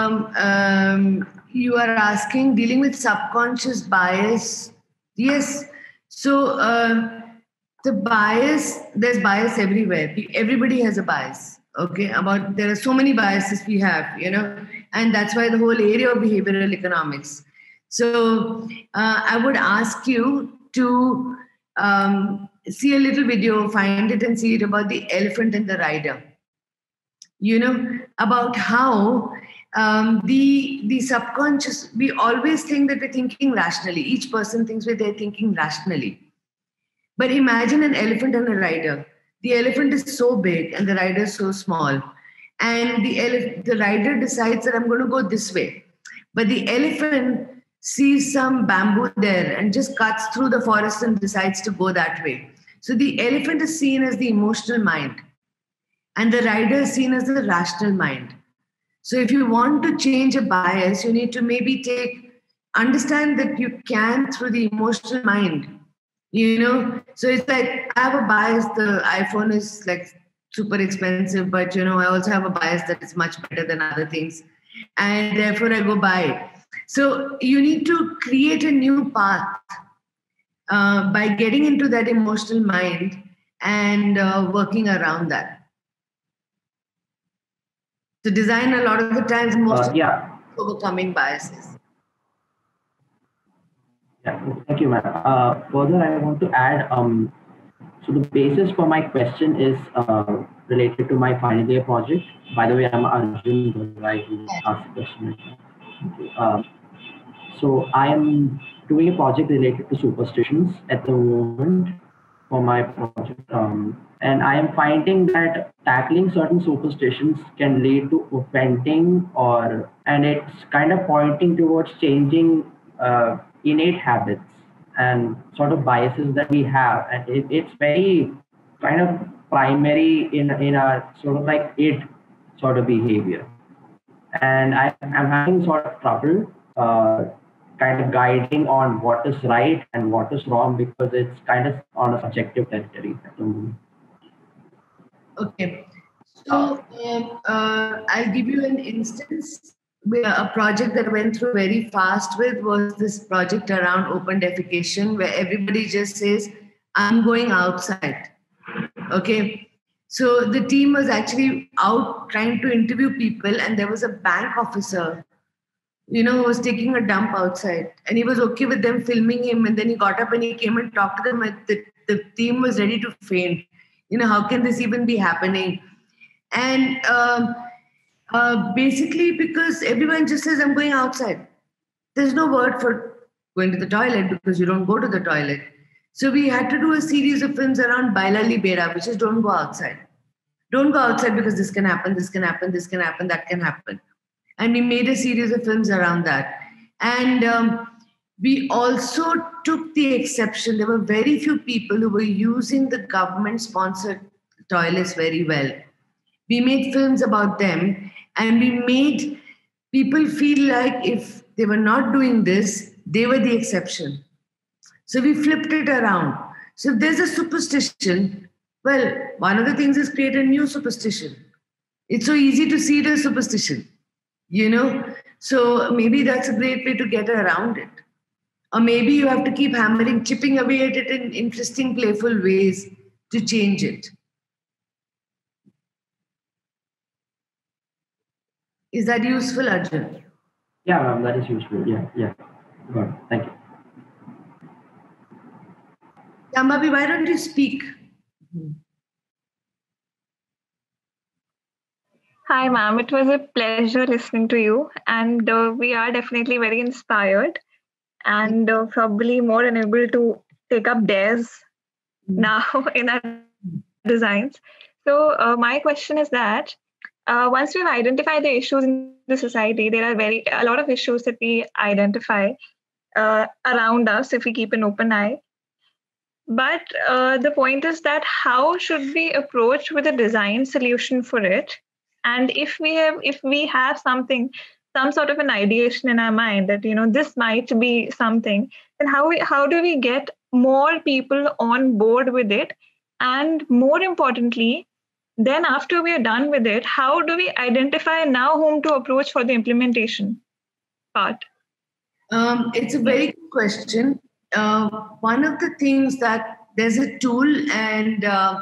you are asking, dealing with subconscious bias. Yes. So the bias, there's bias everywhere. Everybody has a bias. Okay, about there are so many biases we have, and that's why the whole area of behavioral economics. So I would ask you to see a little video, find it and see it about the elephant and the rider. About how the subconscious, we always think that we're thinking rationally. Each person thinks they're thinking rationally. But imagine an elephant and a rider. The elephant is so big and the rider is so small. And the rider decides that I'm going to go this way. But the elephant sees some bamboo there and just cuts through the forest and decides to go that way. So the elephant is seen as the emotional mind, and the rider is seen as the rational mind. So if you want to change a bias, you need to maybe understand that you can through the emotional mind. So it's like, I have a bias, the iPhone is like super expensive, but I also have a bias that it's much better than other things, and therefore I go buy it. So you need to create a new path by getting into that emotional mind and working around that. So design, a lot of the times, most overcoming biases. Yeah, thank you, ma'am. Further, I want to add, so the basis for my question is related to my final year project. By the way, I'm Arjun Gulrai, who asked the question. So I am doing a project related to superstitions at the moment for my project. And I am finding that tackling certain superstitions can lead to offending and it's kind of pointing towards changing innate habits and sort of biases that we have, and it's very kind of primary in our sort of like id sort of behavior, and I'm having sort of trouble kind of guiding on what is right and what is wrong, because it's kind of on a subjective territory at the moment. Okay, so I'll give you an instance. A project that went through very fast was this project around open defecation, where everybody just says, I'm going outside. Okay. So the team was actually out trying to interview people, and there was a bank officer, who was taking a dump outside, and he was okay with them filming him. And then he got up and he came and talked to them. And the team was ready to faint. How can this even be happening? And basically, because everyone just says, I'm going outside. There's no word for going to the toilet, because you don't go to the toilet. So we had to do a series of films around Baila Libera, which is don't go outside. Don't go outside because this can happen, this can happen, this can happen, that can happen. And we made a series of films around that. And we also took the exception. There were very few people who were using the government-sponsored toilets very well. We made films about them. And we made people feel like if they were not doing this, they were the exception. So we flipped it around. So if there's a superstition, well, one of the things is create a new superstition. It's so easy to see the superstition, So maybe that's a great way to get around it. Or maybe you have to keep hammering, chipping away at it in interesting, playful ways to change it. Is that useful, Arjun? Yeah, ma'am, that is useful. Yeah. Good. Thank you. Shambhavi, why don't you speak? Hi, ma'am. It was a pleasure listening to you. And we are definitely very inspired and probably more enabled to take up dares now in our designs. So my question is that once we've identified the issues in the society, there are a lot of issues that we identify around us if we keep an open eye. But the point is that how should we approach with a design solution for it? And if we have some sort of an ideation in our mind that this might be something, then how do we get more people on board with it? And more importantly, then after we are done with it, how do we identify now whom to approach for the implementation part? It's a very good question. One of the things that there's a tool, and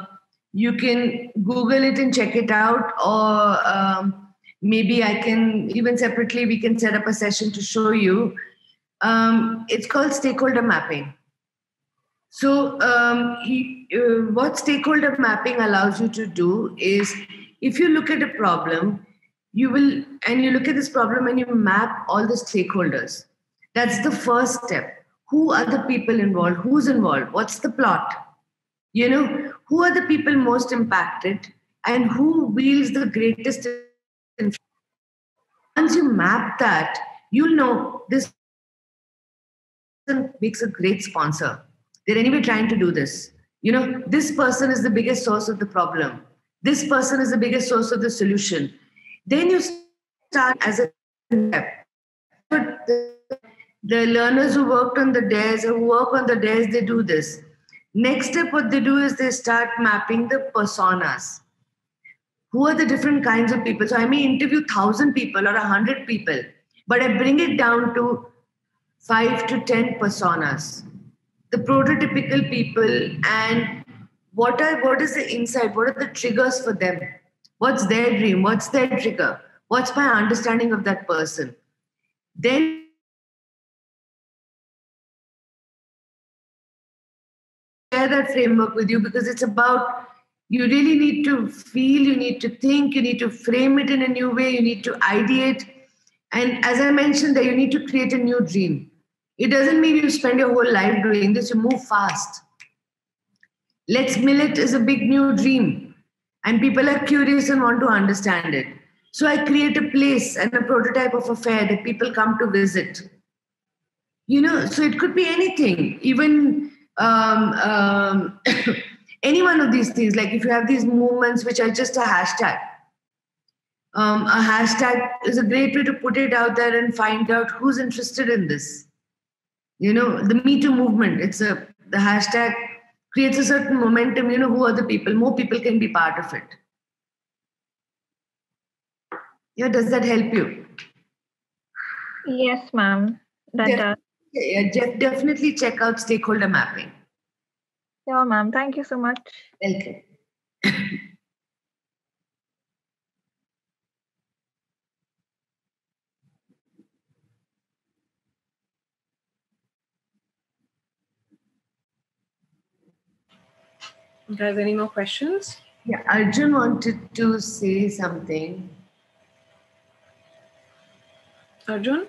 You can Google it and check it out, or maybe I can even separately, we can set up a session to show you. It's called stakeholder mapping. So what stakeholder mapping allows you to do is, if you look at a problem, you look at this problem and you map all the stakeholders. That's the first step. Who are the people involved? Who's involved? What's the plot? Who are the people most impacted and who wields the greatest influence? Once you map that, you'll know this person makes a great sponsor. They're anyway trying to do this. This person is the biggest source of the problem. This person is the biggest source of the solution. Then you start as a step. But the learners who worked on the DAREs, who work on the DAREs, they do this. Next step, what they do is they start mapping the personas. Who are the different kinds of people? So I may interview 1,000 people or 100 people, but I bring it down to 5 to 10 personas. The prototypical people, and what is the insight? What are the triggers for them? What's their dream? What's their trigger? What's my understanding of that person? Then share that framework with you, because it's about, you really need to feel, you need to think, you need to frame it in a new way, you need to ideate. And as I mentioned, that you need to create a new dream. It doesn't mean you spend your whole life doing this, you move fast. Let's Millet is a big new dream, and people are curious and want to understand it. So I create a place and a prototype of a fair that people come to visit. So it could be anything, even any one of these things. Like if you have these movements which are just a hashtag. A hashtag is a great way to put it out there and find out who's interested in this. The Me Too movement, the hashtag creates a certain momentum. Who are the people? More people can be part of it. Yeah, does that help you? Yes, ma'am. That does. Yeah, definitely check out stakeholder mapping. Yeah, ma'am. Thank you so much. Welcome. Guys, any more questions? Yeah, Arjun wanted to say something. Arjun?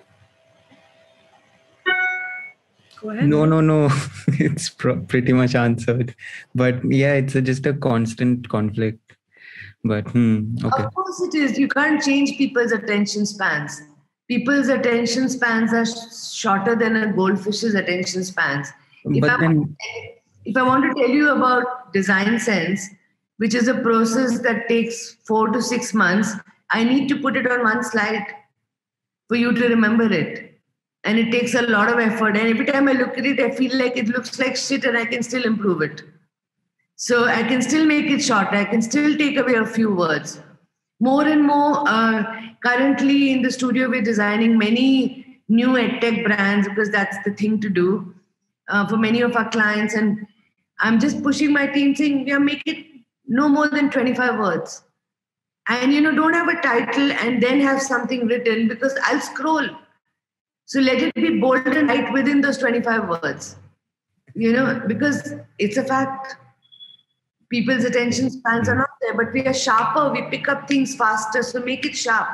Go ahead. No. It's pretty much answered. But yeah, it's just a constant conflict. But okay. Of course it is. You can't change people's attention spans. People's attention spans are shorter than a goldfish's attention spans. If I want to tell you about design sense, which is a process that takes 4 to 6 months, I need to put it on one slide for you to remember it. And it takes a lot of effort. And every time I look at it, I feel like it looks like shit and I can still improve it. So I can still make it shorter. I can still take away a few words. More and more, currently in the studio, we're designing many new edtech brands, because that's the thing to do for many of our clients. And I'm just pushing my team saying, make it no more than 25 words. And, don't have a title and then have something written, because I'll scroll. So let it be bold and right within those 25 words, because it's a fact. People's attention spans are not there, but we are sharper. We pick up things faster. So make it sharp.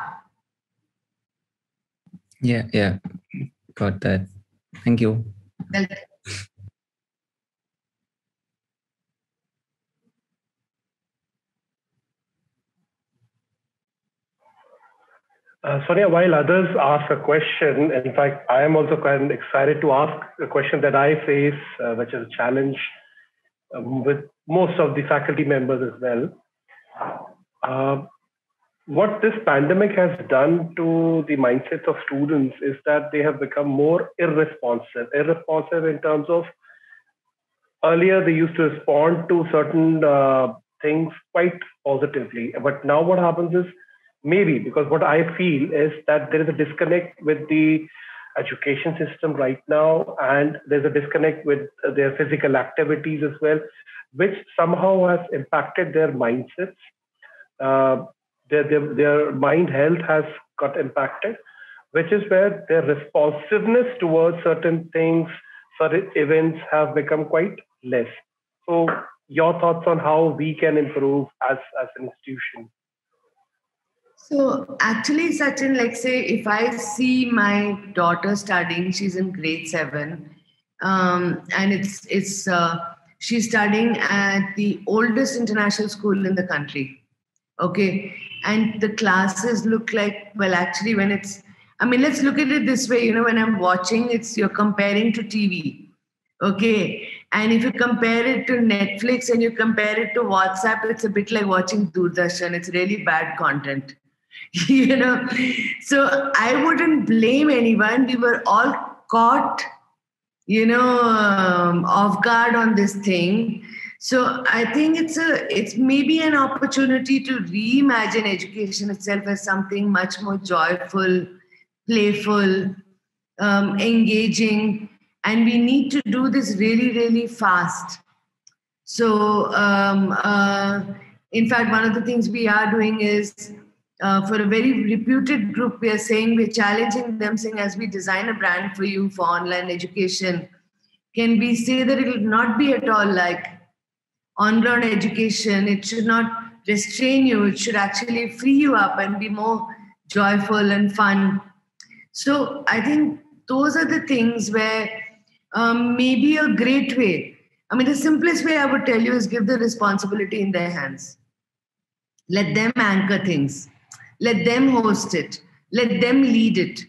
Yeah. Got that. Thank you. Welcome. Sonia, while others ask a question, in fact, I am also quite excited to ask a question that I face, which is a challenge with most of the faculty members as well. What this pandemic has done to the mindsets of students is that they have become more irresponsive in terms of, earlier they used to respond to certain things quite positively. But now what happens is, maybe because what I feel is that there is a disconnect with the education system right now, and there's a disconnect with their physical activities as well, which somehow has impacted their mindsets. Their mind health has got impacted, which is where their responsiveness towards certain things, certain events have become quite less. So your thoughts on how we can improve as an institution? So actually, Sachin, like say, if I see my daughter studying, she's in grade 7, and she's studying at the oldest international school in the country. Okay, and the classes look like, well, actually, when it's, I mean, let's look at it this way. When I'm watching, you're comparing to TV. Okay, and if you compare it to Netflix and you compare it to WhatsApp, it's a bit like watching Doordarshan. It's really bad content. So I wouldn't blame anyone. We were all caught, off guard on this thing. So I think it's maybe an opportunity to reimagine education itself as something much more joyful, playful, engaging, and we need to do this really, really fast. So in fact, one of the things we are doing is, for a very reputed group, we're challenging them, saying, as we design a brand for you for online education, can we say that it will not be at all like on-ground education? It should not restrain you. It should actually free you up and be more joyful and fun. So I think those are the things where maybe a great way. I mean, the simplest way I would tell you is give the responsibility in their hands. Let them anchor things. Let them host it. Let them lead it,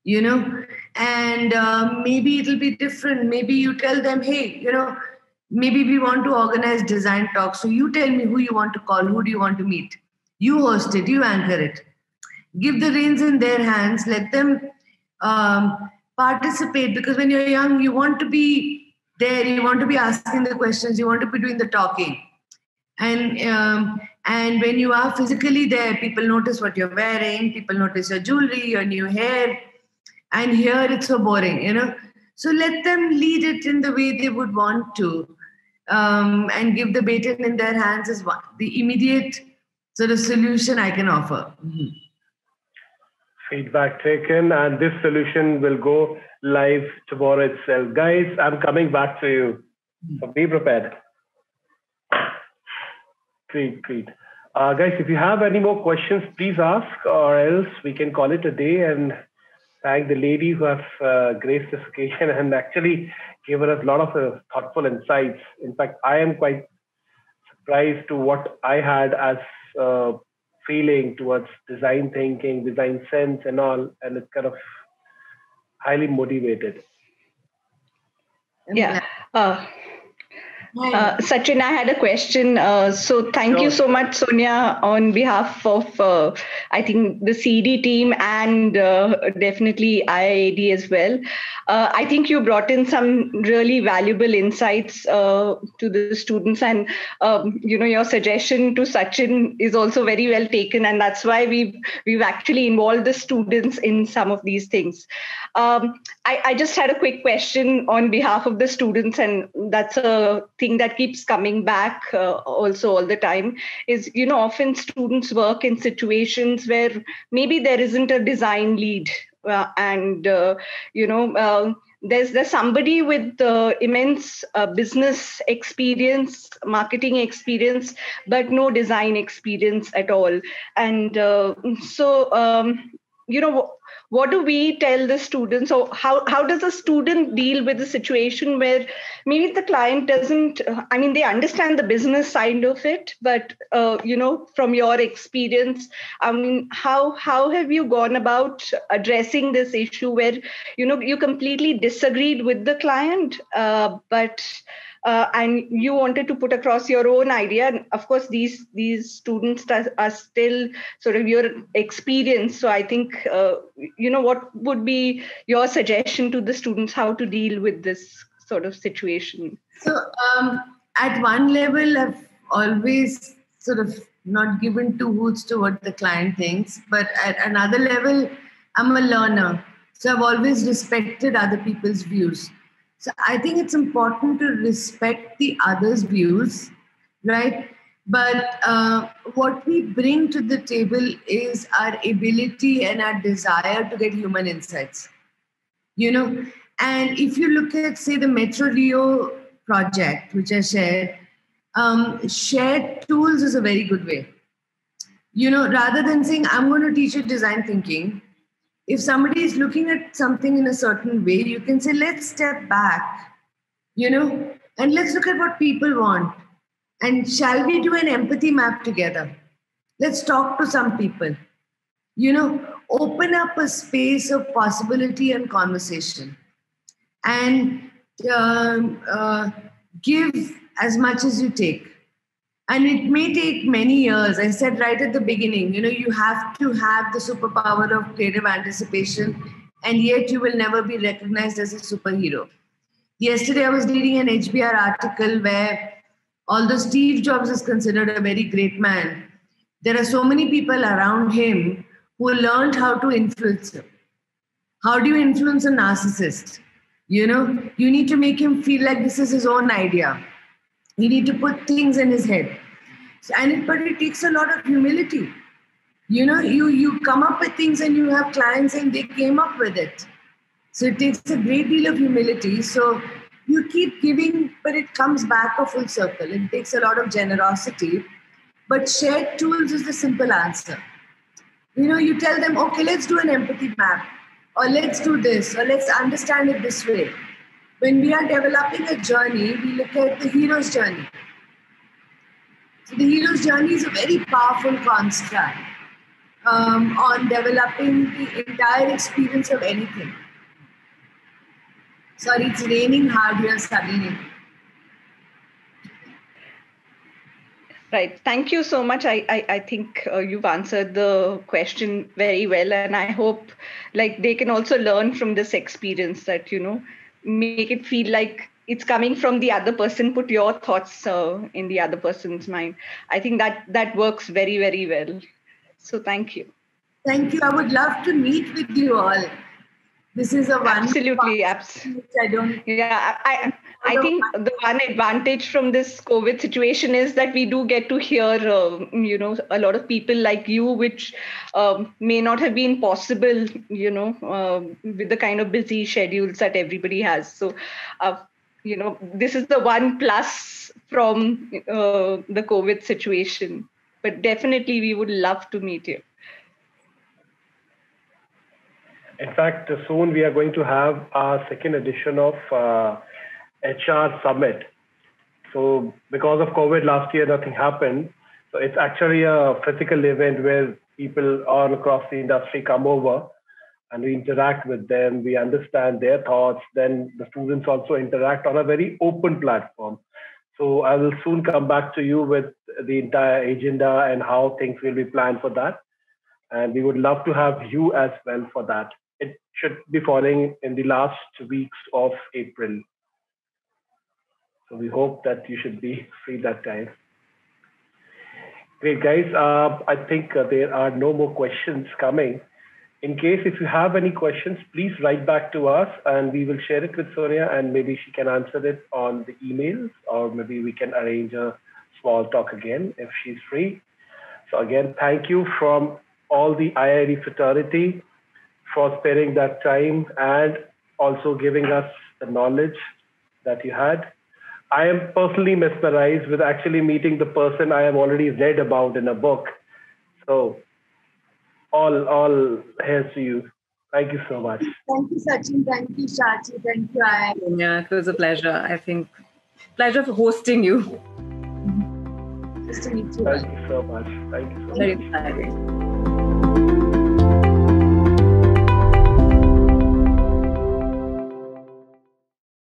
and maybe it'll be different. Maybe you tell them, hey, maybe we want to organize design talks. So you tell me who you want to call, who do you want to meet? You host it, you anchor it. Give the reins in their hands. Let them participate, because when you're young, you want to be there. You want to be asking the questions. You want to be doing the talking. And when you are physically there, people notice what you're wearing, people notice your jewelry, your new hair, and here it's so boring, So let them lead it in the way they would want to, and give the baton in their hands is the immediate sort of solution I can offer. Mm-hmm. Feedback taken, and this solution will go live tomorrow itself. Guys, I'm coming back to you. So be prepared. Great. Guys, if you have any more questions, please ask, or else we can call it a day and thank the lady who has graced this occasion and actually given us a lot of thoughtful insights. In fact, I am quite surprised to what I had as feeling towards design thinking, design sense and all, and it's kind of highly motivated. Yeah. Sachin, I had a question. So thank you so much, Sonia, on behalf of, I think, the CD team and definitely IIED as well. I think you brought in some really valuable insights to the students, and your suggestion to Sachin is also very well taken, and that's why we've actually involved the students in some of these things. I just had a quick question on behalf of the students, and that's a thing that keeps coming back also all the time, is, often students work in situations where maybe there isn't a design lead, and there's somebody with immense business experience, marketing experience, but no design experience at all. And what do we tell the students? So how does a student deal with a situation where maybe the client doesn't, they understand the business side of it, but, from your experience, how have you gone about addressing this issue where, you completely disagreed with the client, and you wanted to put across your own idea? And of course, these students are still sort of your experience. So I think, what would be your suggestion to the students how to deal with this sort of situation? So at one level, I've always sort of not given two hoots to what the client thinks. But at another level, I'm a learner. So I've always respected other people's views. So I think it's important to respect the other's views, right? But what we bring to the table is our ability and our desire to get human insights. And if you look at, say, the Metro Rio project, which I shared, shared tools is a very good way. Rather than saying, I'm going to teach you design thinking, if somebody is looking at something in a certain way, you can say, let's step back, and let's look at what people want. And shall we do an empathy map together? Let's talk to some people. Open up a space of possibility and conversation. And give as much as you take. And it may take many years. I said right at the beginning, you have to have the superpower of creative anticipation, and yet you will never be recognized as a superhero. Yesterday, I was reading an HBR article where, although Steve Jobs is considered a very great man, there are so many people around him who learned how to influence him. How do you influence a narcissist? You need to make him feel like this is his own idea. You need to put things in his head. But it takes a lot of humility. You come up with things and you have clients and they came up with it. So it takes a great deal of humility. So you keep giving, but it comes back a full circle. It takes a lot of generosity. But shared tools is the simple answer. You tell them, okay, let's do an empathy map, or let's do this, or let's understand it this way. When we are developing a journey, we look at the hero's journey. So the hero's journey is a very powerful construct on developing the entire experience of anything. Sorry, it's raining hard here suddenly. Right. Thank you so much. I think you've answered the question very well. And I hope they can also learn from this experience that, make it feel like it's coming from the other person, put your thoughts in the other person's mind. I think that works very, very well. So thank you. Thank you. I would love to meet with you all. This is a absolutely. I think the one advantage from this COVID situation is that we do get to hear, a lot of people like you, which may not have been possible, with the kind of busy schedules that everybody has. So, this is the one plus from the COVID situation. But definitely, we would love to meet you. In fact, soon we are going to have our second edition of HR Summit. So because of COVID last year, nothing happened. So it's actually a physical event where people all across the industry come over and we interact with them. We understand their thoughts. Then the students also interact on a very open platform. So I will soon come back to you with the entire agenda and how things will be planned for that. And we would love to have you as well for that. It should be falling in the last weeks of April. So we hope that you should be free that time. Great, guys. I think there are no more questions coming. In case if you have any questions, please write back to us and we will share it with Sonia and maybe she can answer it on the emails, or maybe we can arrange a small talk again if she's free. So again, thank you from all the IIED fraternity for sparing that time and also giving us the knowledge that you had. I am personally mesmerized with actually meeting the person I have already read about in a book. So all hair to you. Thank you so much. Thank you, Sachin. Thank you, Shachi. Thank you, IIED. Yeah, it was a pleasure. I think pleasure for hosting you. Nice to meet you. Thank you so much. Thank you so much. Very exciting.